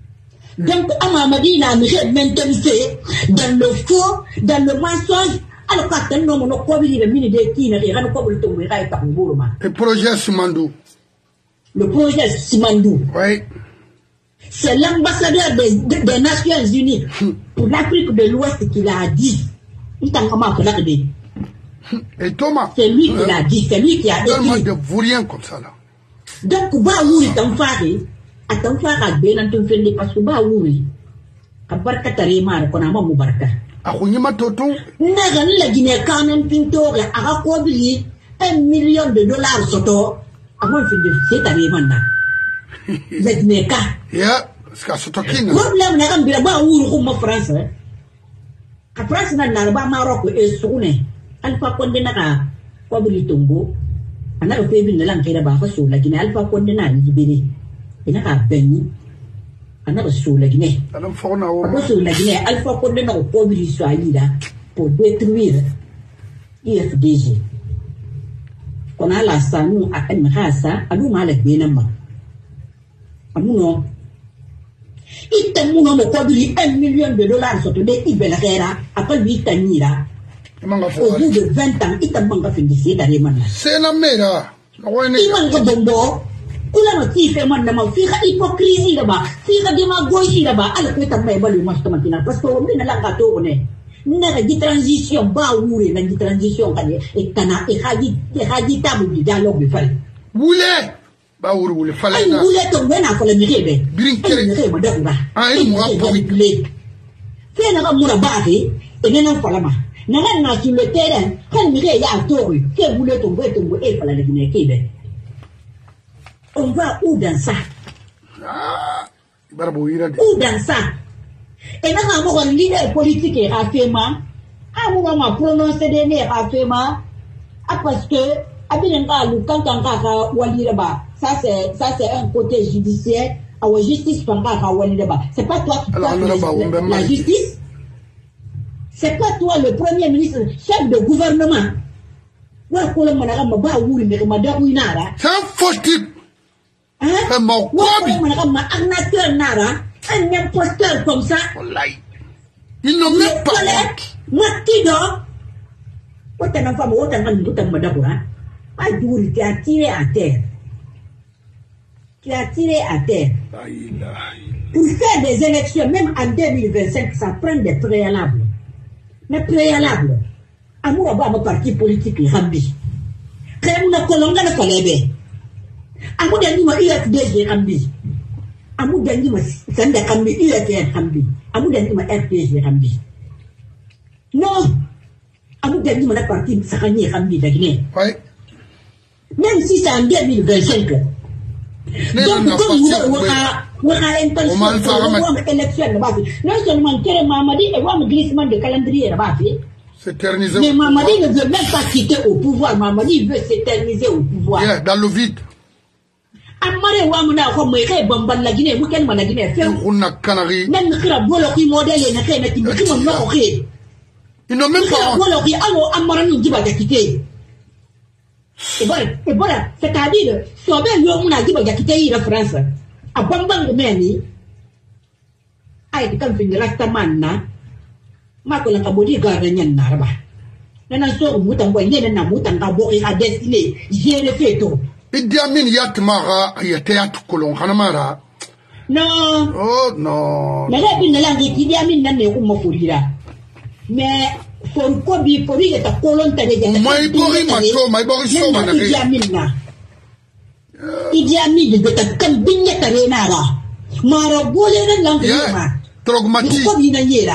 Donc, à Mamadi, il a maintenu dans le faux, dans le mensonge, alors que tant non no ko bi le mini de qui ne rien ko bi to mi ka ta nguruma. Le projet Simandou. Le projet Simandou. Oui. C'est l'ambassadeur des, des, des Nations Unies pour l'Afrique de l'Ouest qui l'a dit. Il t'a comment que l'a dit. Et Thomas. C'est lui qui l'a dit, c'est lui qui a écrit. De vaurien comme ça là. Donc, bah oui, t'en fais, à t'en faire à bien en te faire parce que bah oui, à barka tarima, qu'on a mon barka. À Rounima Toto. N'a la Guinée quand même pinto, à raccobili un million de dollars soto, à moi de cette arrivant. La Guinée ka. Yeah, parce qu'à ce toquin. Problème n'a pas bien bah oui, comme France. À France n'a pas Maroc et Soune. Alpha Condena, Kobili Tombo. Another baby in the land came about so like in Alpha Condena, Liberi. In a penny. Another soul like me. I don't fall now. Also like Alpha Condena or Kobili Swahida. For deux three years Daisy. Konala Sanu and Mahasa, I do malek be number. Amuno. If the moon on the Kobili a million de dollars or today, Ibelera, Apple Vita Nira. Au bout de vingt ans, il t'a manqué de finir d'aller maintenant. C'est la mère. Il manque de bonbons. Il a un petit fait maintenant. Il fait hypocrisie là-bas. Il fait démagogie là-bas. Alors que t'as même pas le match maintenant. Parce qu'on est dans la gâteau. On est dans la transition. Bah, oui, dans la transition. Et t'en as, et hadi, et hadi table du dialogue. Woulé. Bah, oui, oui, fallait. Ah, il voulait tomber dans le mérite. Brinquer. Ah, il m'a manipulé. Fais un amour à barre. Et non, pas la main. N'a sur le terrain, quand il y a un tour, qui voulait tomber, tomber, et fallait le Guinée. On va où dans ça? Où dans ça? Et là, on a un leader politique et affirmant, on a prononcé des nerfs affirmant, parce que, quand ça c'est un côté judiciaire, à la justice, c'est pas toi qui parles la justice. C'est pas toi le premier ministre, chef de gouvernement. C'est un faux type. C'est mon cobi. Un imposteur comme ça. Il n'ont même pas. Moi, qui dort? Autant de femmes, autant de femmes, madame. Ah, tu as tiré à terre. Tu as tiré à terre. Pour faire des élections, même en deux mille vingt-cinq, ça prend des préalables. Mais préalable, amour à un parti politique, Rambi. Quand on a colonga de Falebe, amour d'anima U F D G Rambi, amour d'anima Sanda Kambi U F D Rambi, amour d'anima R P G Rambi. Non, amour d'anima la partie Sarani Rambi de Guinée. Même si c'est en deux mille vingt-cinq. Donc, comme vous on a intention élection non seulement que Mamadi et un glissement de calendrier là-bas. Mais Mamadi ne veut même pas quitter au pouvoir. Mamadi veut s'éterniser au pouvoir. Yeah, dans le vide. Amare Wamuna, comme Méré, Bamban la Guinée, Mouken la Guinée, on a canari. Même que la Boloki modèle et Naké, mais qui m'ont nourri. Ils n'ont même pas. Boloki, alors Amarani dit va quitter. Et voilà, et voilà, c'est-à-dire, si on veut, on a dit va quitter la France. A bambang de meni, ay kan fin rastaman na, mako lang kabodi garanyan na ba. Nana so mutang boy ne na mutang ka boki a destiné, jere feto. Idi Amin yatmara ayate atkolon kanamara. Non. Oh non. Mais là bin la ngi Idi Amin nan ne ko mo furira. Mais son ko bi furi ta kolon ta de. Mai bori macho, mai bori so mana Idi Amin na. Idi Amin de ta kan binya tare na ra. Mara bole na lang yema. Trogmati. Ko bi na yera.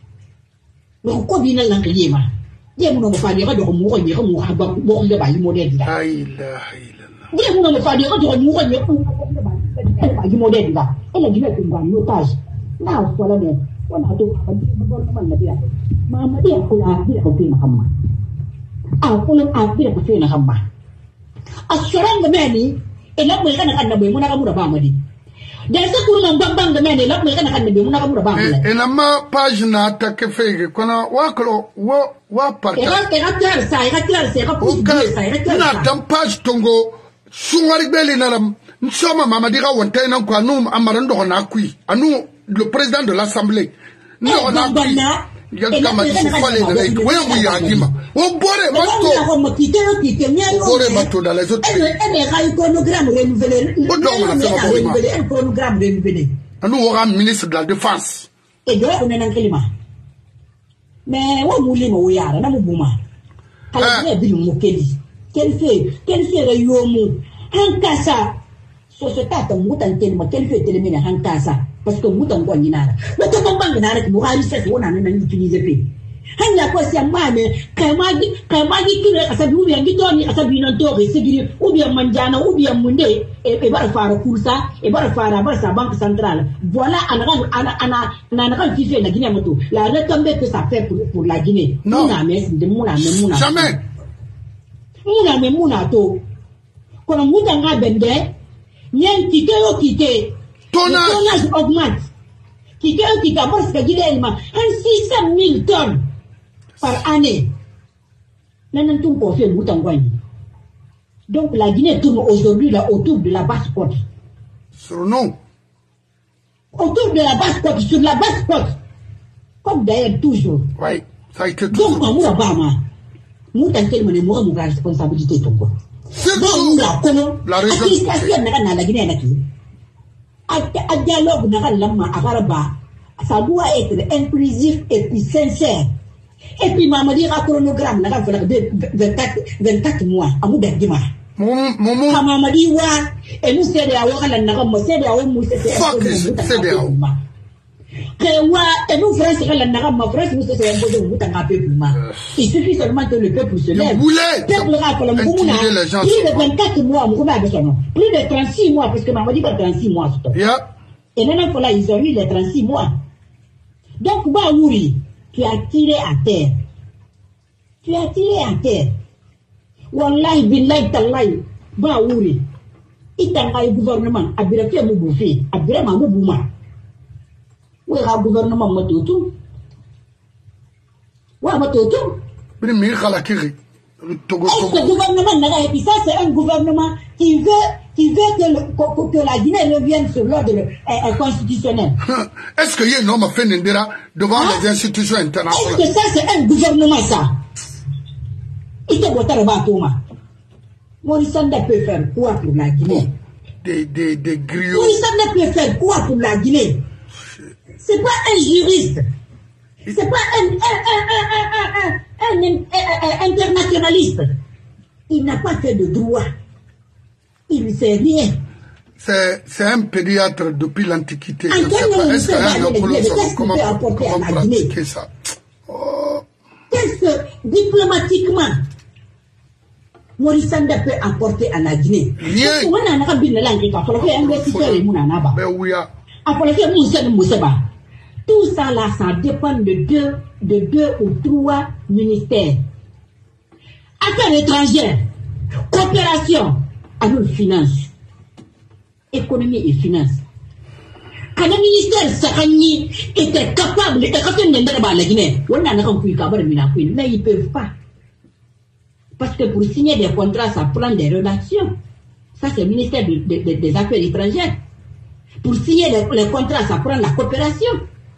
Ko bi na lang yema. Ye mo no fa ni ka do mo ko ni ko mo ha ba mo ko ba yi mo de da. La ilaha illallah. Ye mo no fa ni ka do mo ko ni ko ba yi mo de da. Ela gina ko ba no taj. Na ko la ne. Wana to ba ko man na dia. Mama dia ko la dia ko fi na kamma. Ah ko la ah dia ko fi na kamma. Assurang meni elak mereka nak anda beri mana kamu dah bang madi. Dan sekurang bang bang meni elak mereka nak anda beri mana kamu dah bang. E nama pagina ta ke fege kono waklo wo wa parta. Era era klar sai, era klar sai, era pus sai, era klar. Na dan page tongo sungari beli na ram nsoma mama dira wonta na kwa nu amarando na kui anu le président de l'assemblée. No na kui. Yalka ma fallait de l'aigle. Oui, oui, Adima. Au Boré, Mato. Boré, Mato, dans les autres. Elle est un chronogramme renouvelé. Un chronogramme renouvelé. Nous aurons un ministre de la Défense. Et de là, on est dans le climat. Mais, on mouille, on y a, on a mouvement. Alors, il y a bien mon Kelly. Quel fait, quel fait le yomu? Un cassa. So, ce tas de mouton, quel fait éliminer un cassa? Parce que mouton, on y a. Mais tout le monde a dit, moi, je sais qu'on a utilisé. Hanya kwa si amane kamagi kamagi kile asabi ubi angitoni asabi nantobe sigiri ubi manjana ubi munde e bara fara kursa e bara fara bara sa banque centrale voilà ana ana ana ana ana qui fait la Guinée moto la retombée que ça fait pour pour la Guinée mouna mais de mouna mais mouna jamais mouna mais mouna to kono muda nga bende nyen kite yo kite tonnage augmente kite yo kite parce que Guinée ma six cent mille tonnes par année. Donc la Guinée tourne aujourd'hui là autour de la basse côte. Sur nous. Autour de la basse côte, sur la basse côte. Comme d'ailleurs toujours. Oui, ça a été toujours. Donc, moi, Obama, nous t'inquiète, mais moi, la responsabilité de quoi. C'est donc, là, comment la raison. La Guinée, un dialogue, ça doit être inclusif et puis sincère. Et puis, maman dit un chronogramme, là, vingt-quatre mois, à bout d'un dimanche. Maman dit, ouais, et nous, c'est des awards, la nagam, c'est des awards, c'est des awards. Et nous, France, la nagam, ma France, nous, c'est un peu de bout à peuple. Il suffit seulement que le peuple se lève. Le peuple rappelle, plus de vingt-quatre mois, plus de trente-six mois, parce que maman dit pas trente-six mois. Et maintenant, là, ils ont eu les trente-six mois. Donc, bah, oui. Tu as tiré à terre. Tu as tiré à terre. Wallahi, billahi, tallahi, ba wuri. Itanga le gouvernement, abira fait mou bouffé, abira ma mou bouma. Où est le gouvernement matotou? Où est matotou? Mais mais khalakiri. Togo Togo. Ce gouvernement n'a et puis ça c'est un gouvernement qui veut qui veut que, le, que, que la Guinée revienne sur l'ordre euh, constitutionnel. Est-ce qu'il y a un homme à faire devant hein? Les institutions internationales? Est-ce que ça c'est un gouvernement ça? Il te voit le bateau. Maurice Sanda peut faire quoi pour la Guinée? Des, des, des griots. Maurice Sanda peut faire quoi pour la Guinée? C'est pas un juriste. C'est pas un, un, un, un, un, un, un, un internationaliste. Il n'a pas fait de droit. Il ne sait rien. C'est un pédiatre depuis l'Antiquité. Est-ce qu'il peut apporter à la Guinée? Ça oh. Qu'est-ce que, diplomatiquement, Maurice Sanda peut apporter à la Guinée? Rien. Tout ça là, ça dépend de deux, de deux ou trois ministères. Affaires étrangères, coopération, alors finance, économie et finance. Quand le ministère Sakani était capable de faire la Guinée, mais ils ne peuvent pas. Parce que pour signer des contrats, ça prend des relations. Ça, c'est le ministère de, de, de, des Affaires étrangères. Pour signer les, les contrats, ça prend la coopération.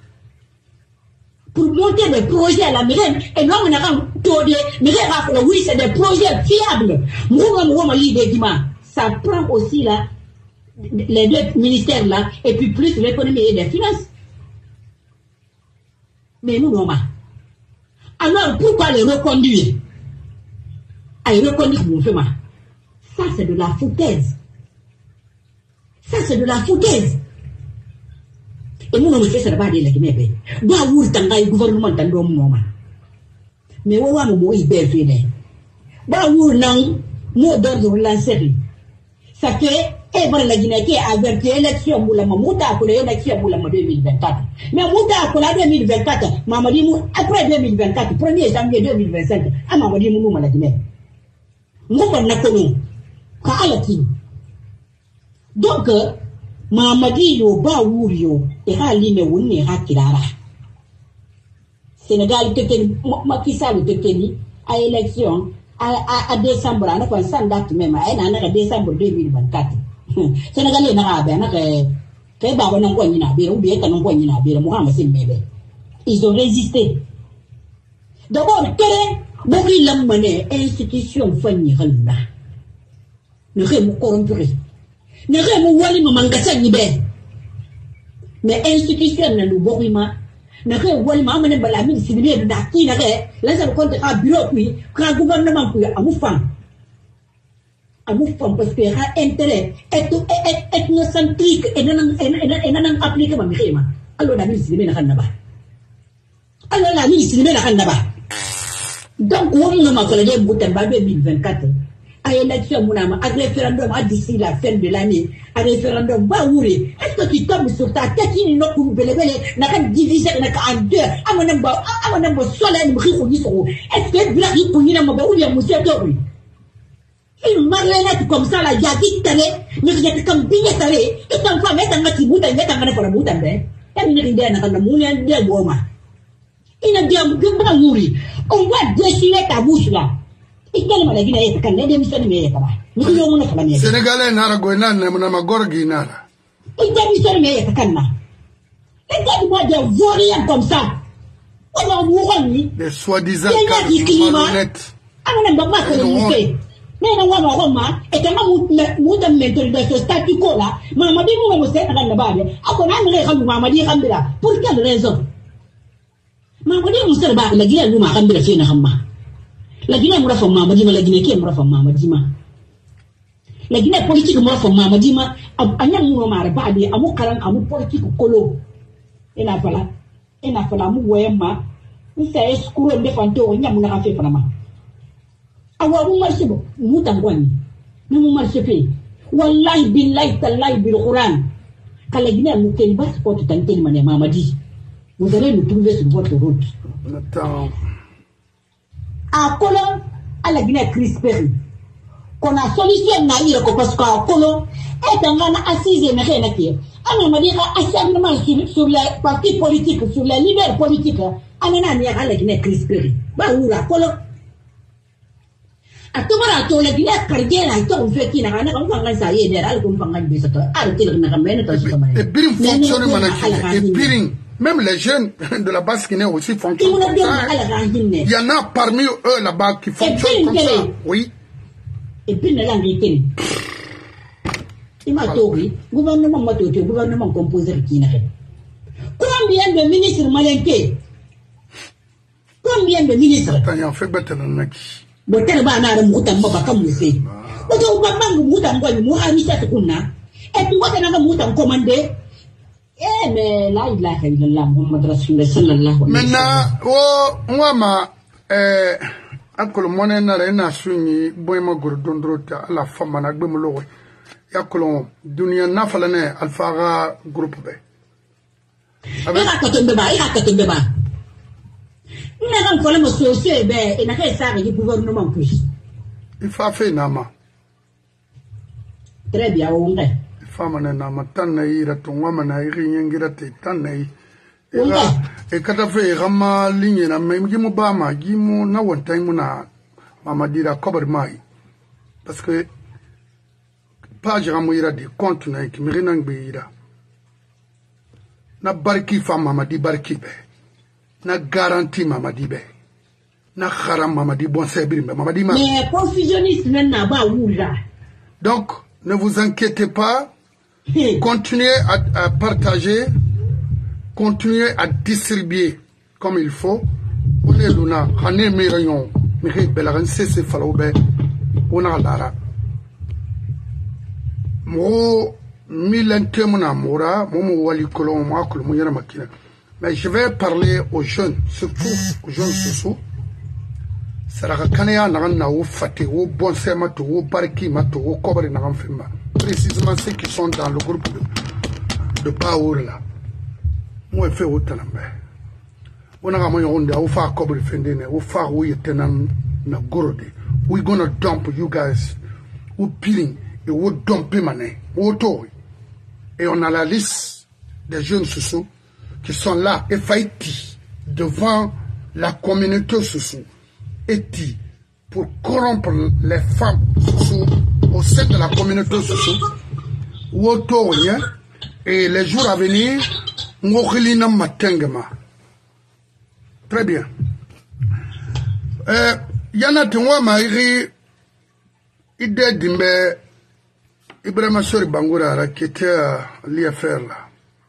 Pour monter des projets à la mairie, et nous, on a dit, oui, c'est des projets fiables. Ça prend aussi là, les deux ministères là, et puis plus l'économie et les finances. Mais nous, non. Alors, pourquoi les reconduire? À les reconduire, mon frère. Ça, c'est de la foutaise. Ça, c'est de la foutaise. Et nous, on ne fait ça pas de la Guinée. Bah, où est le gouvernement de l'homme? Mais où est le mot ibéfé? Bah, où est le mot d'ordre de lancer? Ça fait, et voilà la Guinée qui a averti l'élection pour la Mouta pour l'élection pour la deux mille vingt-quatre. Mais Mouta pour la deux mille vingt-quatre, maman dit, après deux mille vingt-quatre, premier janvier deux mille vingt-cinq, à maman dit, nous, la Guinée. Nous, on n'a pas nous. Donc, Mamadi yo ba wuriyo e hali ne wunne hakirara Sénégal tekeni Macky Sall tekeni à élection à à décembre na ko san date même à na décembre deux mille vingt-quatre Sénégal na ba na ke ke ba wona ko nyina be ou bien kan ko nyina be mo ha masin mebe ils ont résisté D'abord, quelle est la monnaie, institution, fanny, randa. Ne remo corrompu. Ne remo wali no mangasa ni be. Mais institution na lu borima. Ne remo wali ma amane balami sibili da ki na re. La sa compte à bureau puis, quand gouvernement puis à moufan. À moufan parce que ha intérêt ethnocentrique et non et non appliqué ma mirima. Alors la ministre sibili na kanaba. Alors la ministre sibili na kanaba. Donc, on m'a collègue Boutamba deux mille vingt-quatre. À élection, à référendum, à d'ici la fin de l'année, à référendum, bah, oui. Est-ce que tu tombes sur ta tête, il n'a pas n'a pas divisé, n'a pas en deux, à mon amour, à mon amour, soleil, est-ce que Black Pouille n'a pas oublié, monsieur Tori? Une marionnette comme ça, la yaki tale, mais il y a comme bien tale, et tant qu'on met un petit bout, et met un peu pour la boutande, et il n'y a pas de moulin de Boma. Il n'a bien pas mouru. On va déchirer ta bouche là. Et quelle maladie est quand les émissions de mes Sénégalais n'aragoina n'a gorgi nara. Et démission de mes canna. Et quel-moi de vaurien comme ça. On va mourir. Des soi-disant malhonnêtes. Ah, on n'a pas que le fait. Mais on va Roma et quand on m'a mis de ce statu quo là, maman dit moi, je sais pas la barre. Ah, on a les rames, maman dit Rambela. Pour quelle raison? Maman dit, on se bat la guinée, nous m'a rendu la fienne à Rama. La Guinée m'a fait maman dit, la Guinée qui m'a fait maman dit. La Guinée politique m'a fait maman dit, à n'y m'a marre pas à mon calan, à mon politique colo. Et la voilà. Et la voilà, mou ma. Il s'est escouré de fantôme, il n'y a mon fait pour ma. Awa mou marché, mou tangwani. Nous mou marché fait. Wallahi billahi tallahi bil Quran. Quand la Guinée m'a fait basse pour tenter de maner maman dit. Vous allez nous trouver sur votre route. Attends. À Colon, à la Guinée crispée. Qu'on a solution naïre parce qu'à Colon, est un man assise et rien à dire. On m'a dit acharnement sur les partis politiques, sur les leaders politiques. On a à la Guinée crispée. Bah, où la Colon? À tout moment, la Guinée cardienne, à tout fait qui n'a rien à faire, ça y est, elle comprend un peu ça. Arrêtez de me ramener. Et Biring fonctionne, et Biring. Même les jeunes de la base Guinée aussi fonctionnent comme ça. Il y en a parmi eux là-bas qui fonctionnent comme ça. Oui. Et puis, il y a l'anglais. Il m'a dit, gouvernement m'a dit, gouvernement composé qui n'a rien. Combien de ministres malinqués? Combien de ministres? Attends, il y a un fait bête dans le mec. Bon, tel va n'a mouta m'a comme vous savez. Bon, on va pas mouta m'a dit, moi, il s'est coupé. Et puis, moi, on a mouta commandé. Eh, mais là, il a fait de la Mohamed sallallahu. Maintenant, oh, moi, ma, eh, akolo mone na rena swingi, boy ma gordondrota, la femme na gbemolo. Yakolo, dunia na falane, alfaga groupe be. Il a qu'à tomber bas, il a qu'à tomber bas. Il n'a pas fallu me saucer, ben, il n'a qu'à ça, il gouvernement plus. Il faut faire nama. Très bien, on est. Famana na matana ira tongwa na iri nyengira te tanai era e kata fe rama ligne na memgi mu ba ma gimu na wonta mu na mamadira cover mai parce que page ramu ira de compte na ki mirina ngbe ira na barki fa mamadi barki be na garantie mamadi be na kharam mamadi bon sebiri mamadi ma mais confusionniste na ba wula. Donc ne vous inquiétez pas. Continuez à, à partager, continuez à distribuer comme il faut. On est là, on est meilleur, mais belaran c'est c'est falobe, on a lara. Mo milente mon amoura, mo mo wali kolon mo akol mo yara makina. Mais je vais parler aux jeunes, surtout aux jeunes sous. Saraka kanaya nagan na o fate o bon sema to o barki ma to o kobre nagan fima. Précisément ceux qui sont dans le groupe de, de Baour là. Moi, je fais autant de choses. On a un peu de faire comme le Fendene, on fait où il est na gorode. We're gonna dump you guys. Ou peeling et ou dumper mané. Ou toi. Et on a la liste des jeunes sous qui sont là et faillis devant la communauté sous et pour corrompre les femmes sous au sein de la communauté sociale, et les jours à venir, très bien. Euh, yana tenwa mairi ide dimbe Ibrahima Sori Bangoura qui était à l'I F R là.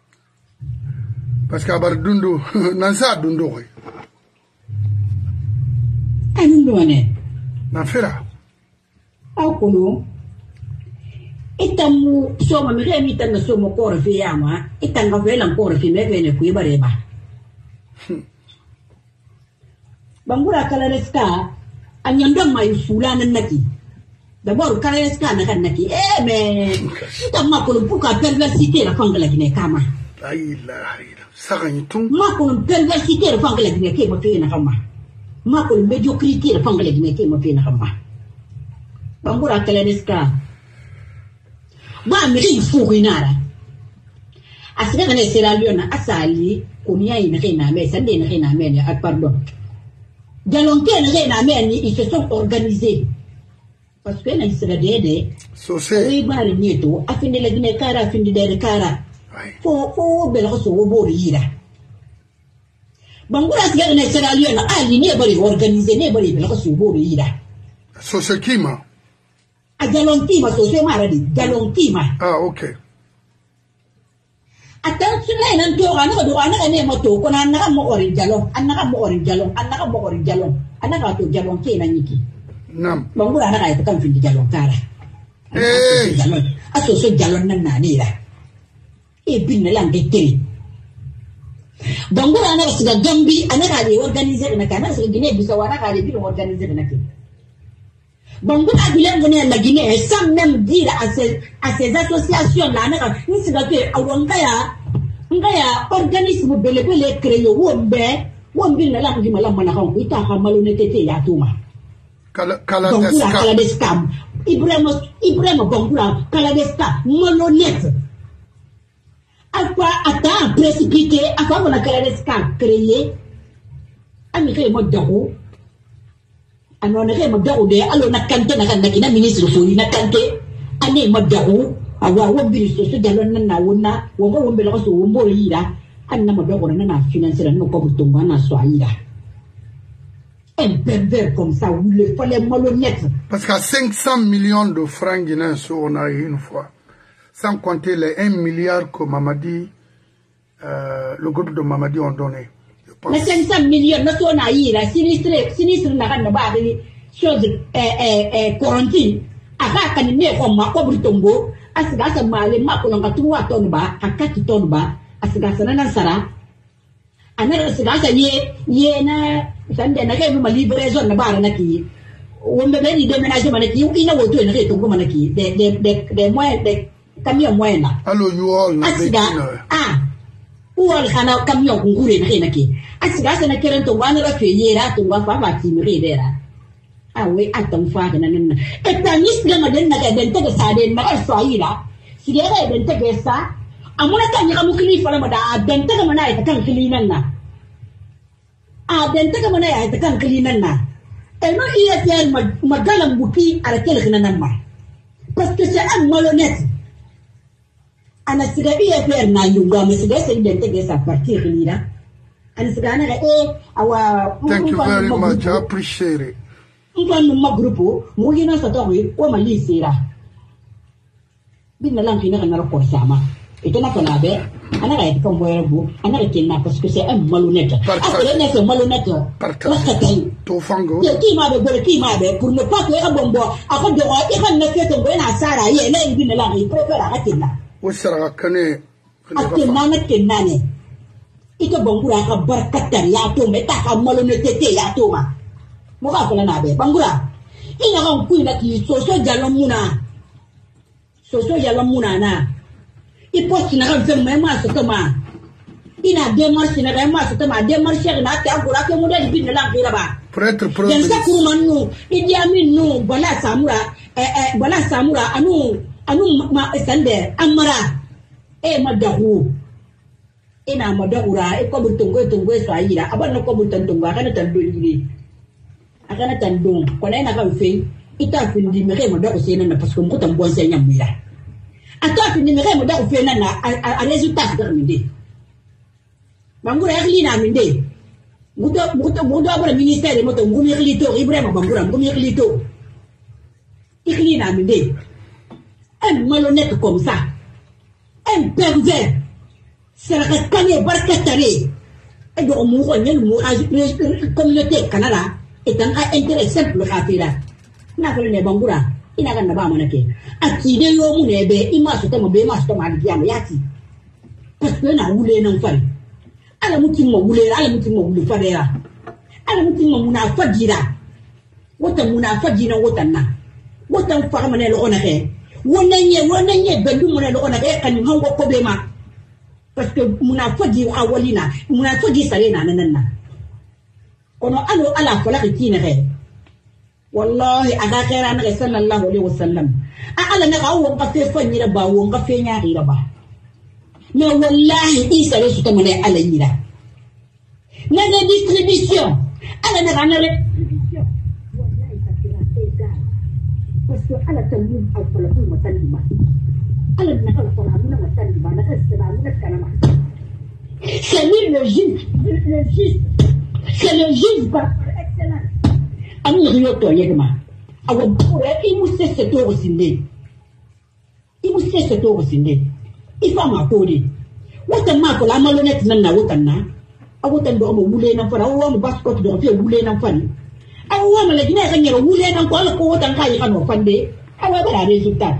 Parce qu'à Bardundu, Nansa Dundu. Anundone. Nafera. Aukulu. Itamu soma mire mitanga somo kore fiyama. Itanga vela kore fime vene kuibareba. Bangoura kalareska anyandong mai fulana naki. D'abord kalareska nakanaki. Eh mais itama kulu puka perversité la fangala gine kama. La ilaha illa. Saranyitung. Ma kulu perversité la fangala gine kema fiyena kama. Ma kulu médiocrité la fangala gine kema fiyena kama. Bangoura kalareska. Ba miri furinara. Asika ne Sierra Leone asali konia ina kena me sande ina kena me ni pardon. Galonté ina kena me ni ils se sont organisés. Parce que na Sierra Leone so c'est oui bari nieto afinde la gine kara afinde de kara. Fo fo bela so wo yira. Bangoura asika ne Sierra Leone ali ne bari organisé ne bari bela so wo yira. So c'est qui ma A Galontima, so se maradi, Galontima. Ah, ok. Attention, là, il y a un tour, il y a un moto, qu'on a un mot or jalon, un mot or jalon, un mot or jalon, un mot jalon qui est niki. Non. Bon, vous avez un comme de jalon cara. Eh, a so so jalon nanira. Et bin la ngete. Bon, vous avez un gambi, un agari organisé, un canal, c'est Guinée, Bissau, un agari organisé, un agari. Bon, vous avez venu à la Guinée sans même dire à ces, à ces associations-là, nous sommes fait à Wangaya, Wangaya, organisme belébélé créé, Wombe, Wombe, la langue du Malamanakan, qui t'a malhonnêteté, Yatouma. Kaladescam, Ibrahim, Ibrahim Bangura, Kaladesca, malhonnête. À quoi attends, précipité, à quoi on a Kaladesca créé, Amérique Modaro. Alors, on a regardé, alors, on a canté, on a un ministre, on a canté, on a madaro, avoir un ministre, ce galon, on a, on a, on va, on va, on va, on va, on a madaro, on a financé, on a comme tout, on a soigné. Un pervers comme ça, où il fallait malhonnête. Parce qu'à cinq cents millions de francs guinéens, on a eu une fois, sans compter les un milliard que Mamadi, euh, le groupe de Mamadi ont donné. Les cinq cents millions, nous sommes aïe, la sinistre, sinistre n'a pas de choses, quarantine. Aka kanine kwa mako britongo, asigasa male mako longa tuwa tonba, akati tonba, asigasa na sara. Ana asigasa ye ye na sande na ke ma livraison na bara naki. Wombe be ni déménagement naki, ina woto na ke tongo manaki, de de de de moyen de camion moyen là. Allo you all na ah. Uwal kana camion kungure na ke naki. Asigasa na keren tongo ana ra feye ra tongo fa ba ti mi dera. Awe atam fa na nan eta nis ga maden na ga den ta ga sade na ga swahila sige ga den ta ga sa amuna kan ya mu kili fara mada den ta ga mana ita kan kili nan na a den ta ga mana ita kan kili nan na e no iya tiar magalan buki ara kel khina nan ma parce que c'est un malhonnête ana siga iya fer na yunga me siga sai den ta ga sa partir kili na ana siga na ga e awa thank you very much, I appreciate it. Ngwan ma grupo mo gina sa tawi o malisira binna lan kina kana ko sama ito na kana be ana ga ito ko bu ana ga tinna parce que c'est un malhonnête après ne c'est malhonnête to fango ya ki ma be bere ki ma be pour ne pas que a bombo a ko do e kan na ke to na sara ye na binna lan i préfère a tinna o sara kane atinna na tinna ne ito bongura ka barkatar ya to me ta ka malhonnête te ya to ma moka kola na be bangura ina kan kuina ki soso jalon muna soso jalon muna na i post na kan fem ma so tama ina démarche na ga ma so tama démarche na ta gura ke model bin na la bira ba prêtre prêtre den sa kuru manu idi amin no bala samura eh eh bala samura anu anu ma sande amara e madahu ina madahura e ko butungo tungo so ayira abanno ko butungo kana tan do ni akana tandon kona ina ka fe ita findi mere mo da ko sena na parce que mo tan bon senya muya ata findi mere mo da ko fe na na a résultat de minde bangura yakli na minde Muto muto muto abra ministère moto ngumi lito Ibrahima Bangura ngumi lito. Ikli na minde. Un malhonnête comme ça. Un pervers. C'est la canne barkatare. Et donc mon royal mo communauté Canada est un intérêt simple rapide. Na ko ne Bangura ina ga na ba manake. Akide yo mu ne be ima so tamo be ma so ma di am yati. Parce que na wule nan fari. Ala mutum mo wule ala mutum mo wule fadera. Ala mutum mo muna fadira. Wata muna fadina wata na. Wata fara mane lo ona ke. Wonanye wonanye bendu mane lo ona ke kan hango problema. Parce que muna fadi awalina, muna fadi salena nanana. Kono alo ala fala kitina ke. Wallahi aga khaira na sallallahu alaihi wasallam. A ala na gawo ka fe fanyira ba won ka fe nyaari ba. Mais wallahi isa resu ta mane ala yira. Na la distribution. Ala na gana distribution. Wallahi ça sera égal. Parce que ala tamim al falatu matalima. Ala na kala fala na matalima na kasra na kanama. C'est lui le juge, le juge. C'est le juge par excellence. Ami riyo to yegma. Awo bore imu se se to sinde. Imu se se to sinde. Ifa ma kodi wata ma ko la malhonnête nan na wata na awata ndo mo wule na fara awu mo bascot do fe wule na fani awu ma le gina ka nyero wule na ko ala ko wata kai kan no fande awu ba résultat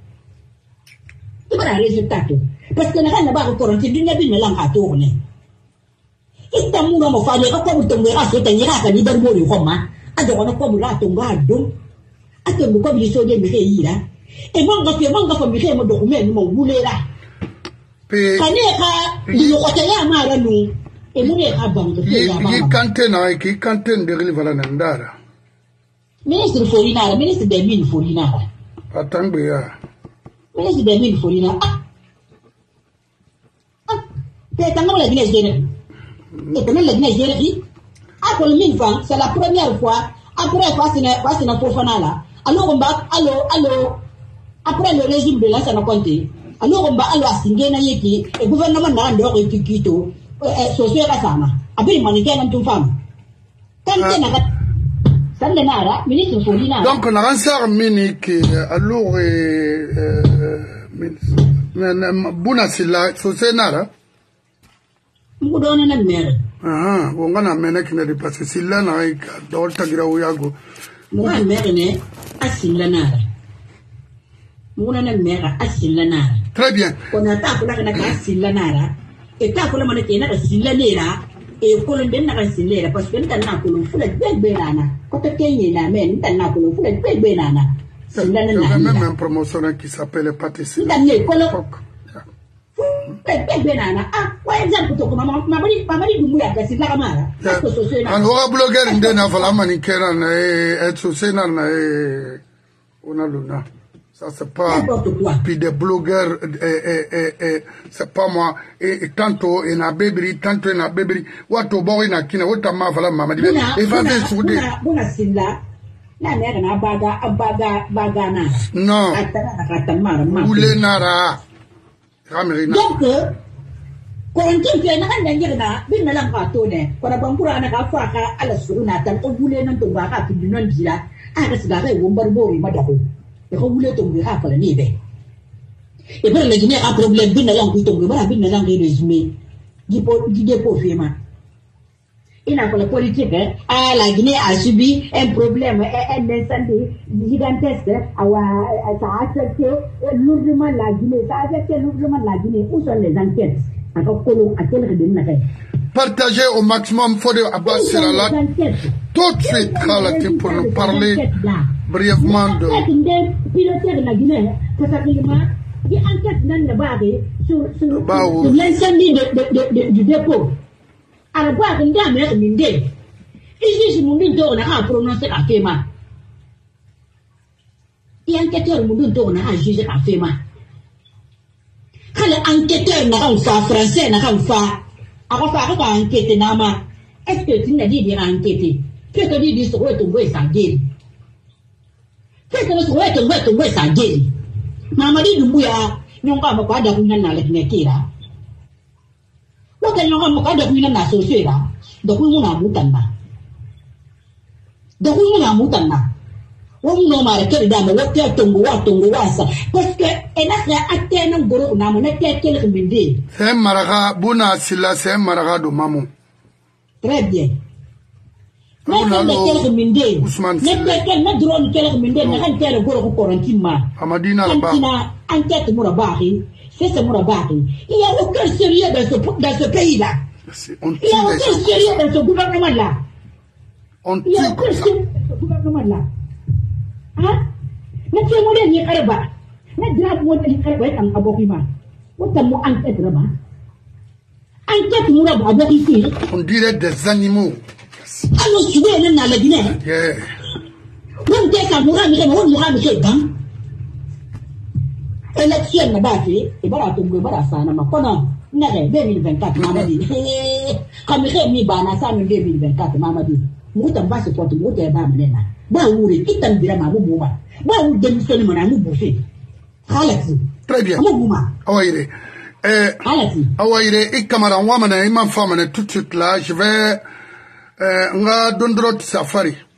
to ba résultat parce que na kana ba ko koronti dunya bi na lang ha to ne ita mu no mo fa de ko ko to mo ra so ta nyira ka ni dar mo ri ko ma ado ko ko mu la to nga do ato mo ko bi so de mi ke yira e mo nga fe mo nga fa mi ke mo do me mo wule la kaneka dilokotela mara nu emune ka bango pe ya mama yi kante na ki kante ndiri vala nandara ministre Folinara ministre des mines Folinara atangbe ya ministre des mines Folinara ah te tanga la Guinée gene et tanga la Guinée gene ah pour le mine fan c'est la première fois après Fasina Fasina Fofanala alors on va allo allo après le régime de Lansana Conté. Alors on va aller à Singena Yeki, et le gouvernement n'a pas de Kikito, Sosia Kasama, avec Manikan and two femmes. Sandenara, ministre Folina. Donc on a un sort minique, alors, Bounasila, Sosenara. Moudon and Mère. Ah, on a menek ne dépasse Silana, Dolta Graouyago. Moi, Mère, à Silanara. Très bien. On a tapé la Silanara, et tapé la manette à Silanera, et Colombienne à Silera, parce que nous avons fait de Benana. Quand tu es la main, nous avons fait de Benana. C'est même une promotion qui s'appelle Pâtisserie. Benana. Ah, par exemple, maman, maman, maman, Dumouya, c'est la Mara. Un gros blogueur, il donne à Valamani Keran et Sosenan et Onaluna. Ça, c'est pas. Puis des blogueurs, et, et, et, et, c'est pas moi. Et, et tantôt, il y a bébri, tantôt, il y a bébri. Wato bori na kina, wata ma vala mama. Et va des soudés. Buna silla. Na mère na baga, baga, baga na. Non. Oulé nara. Ramirina. Donc, quand on fait un an, bin na lang katone. Quand on bangura na kafaka, ala suruna tan, o boulé nan to baka, puis du non dila. Ah, c'est la règle, on barbori, madame. Et quand vous voulez tomber à la nive. Et puis la Guinée a un problème, bien la langue tombe, voilà, bien la langue résumée. Du dépôt firma. Il n'a pas la politique, hein. Ah, la Guinée a subi un problème, un incendie gigantesque. Ça a affecté lourdement la Guinée. Ça a affecté lourdement la Guinée. Où sont les enquêtes? Partagez au maximum Fodé Abbas Serala tout de suite pour nous parler brièvement de sur l'incendie du dépôt. Alors, quoi, il y a une idée. Ici, on a prononcé la FEMA. Il y a un enquêteur qui a jugé la FEMA. Quand l'enquêteur n'a pas fait français, n'a pas fait. Alors, ça va enquêter, Nama. Est-ce que tu n'as dit de enquêter? Qu'est-ce que tu dis sur ton bois sans gueule? Qu'est-ce que tu dis sur ton bois sans gueule? Maman dit, nous, nous n'avons pas de nous dans les métiers là. Nous n'avons pas de nous dans la société là. Donc on a mutana. Donc on a mutana. On n'a pas de dame, on a tongo wa tongo wa ça. Parce que elle a fait atteindre un gros on a mon été quel remède. C'est maraga buna sila c'est maraga do maman. Très bien. Maintenant quel remède. N'était quel n'a drone quel remède n'a rien quel gros quarantine ma. Amadina là-bas. Enquête mourabari. C'est ce mourabari. Il n'y a aucun sérieux dans ce dans ce pays là. Il n'y a aucun sérieux dans ce gouvernement là. Il n'y a aucun sérieux dans ce gouvernement là. Hein? Mais tu es mon dernier caraba. Mais grave mon dernier caraba est en abokima. Où t'as mon enquête là-bas? Enquête mon abokima. On dirait des animaux. Alors tu es là dans la Guinée. Yeah. On t'est qu'à mourir, mais on mourra, mais c'est bon. Élection n'a pas fait. Et voilà, tu me vois ça, n'a pas pendant deux mille vingt-quatre, maman dit. Comme j'ai mis Banassa en deux mille vingt-quatre, maman dit. Moi, t'en vas se porter, moi, t'es pas amené là. Très bien. Awaïre. Awaïre, et Kamara, Wamana, et ma femme, tout de suite là, je vais, euh, on va donner d'autres safaris.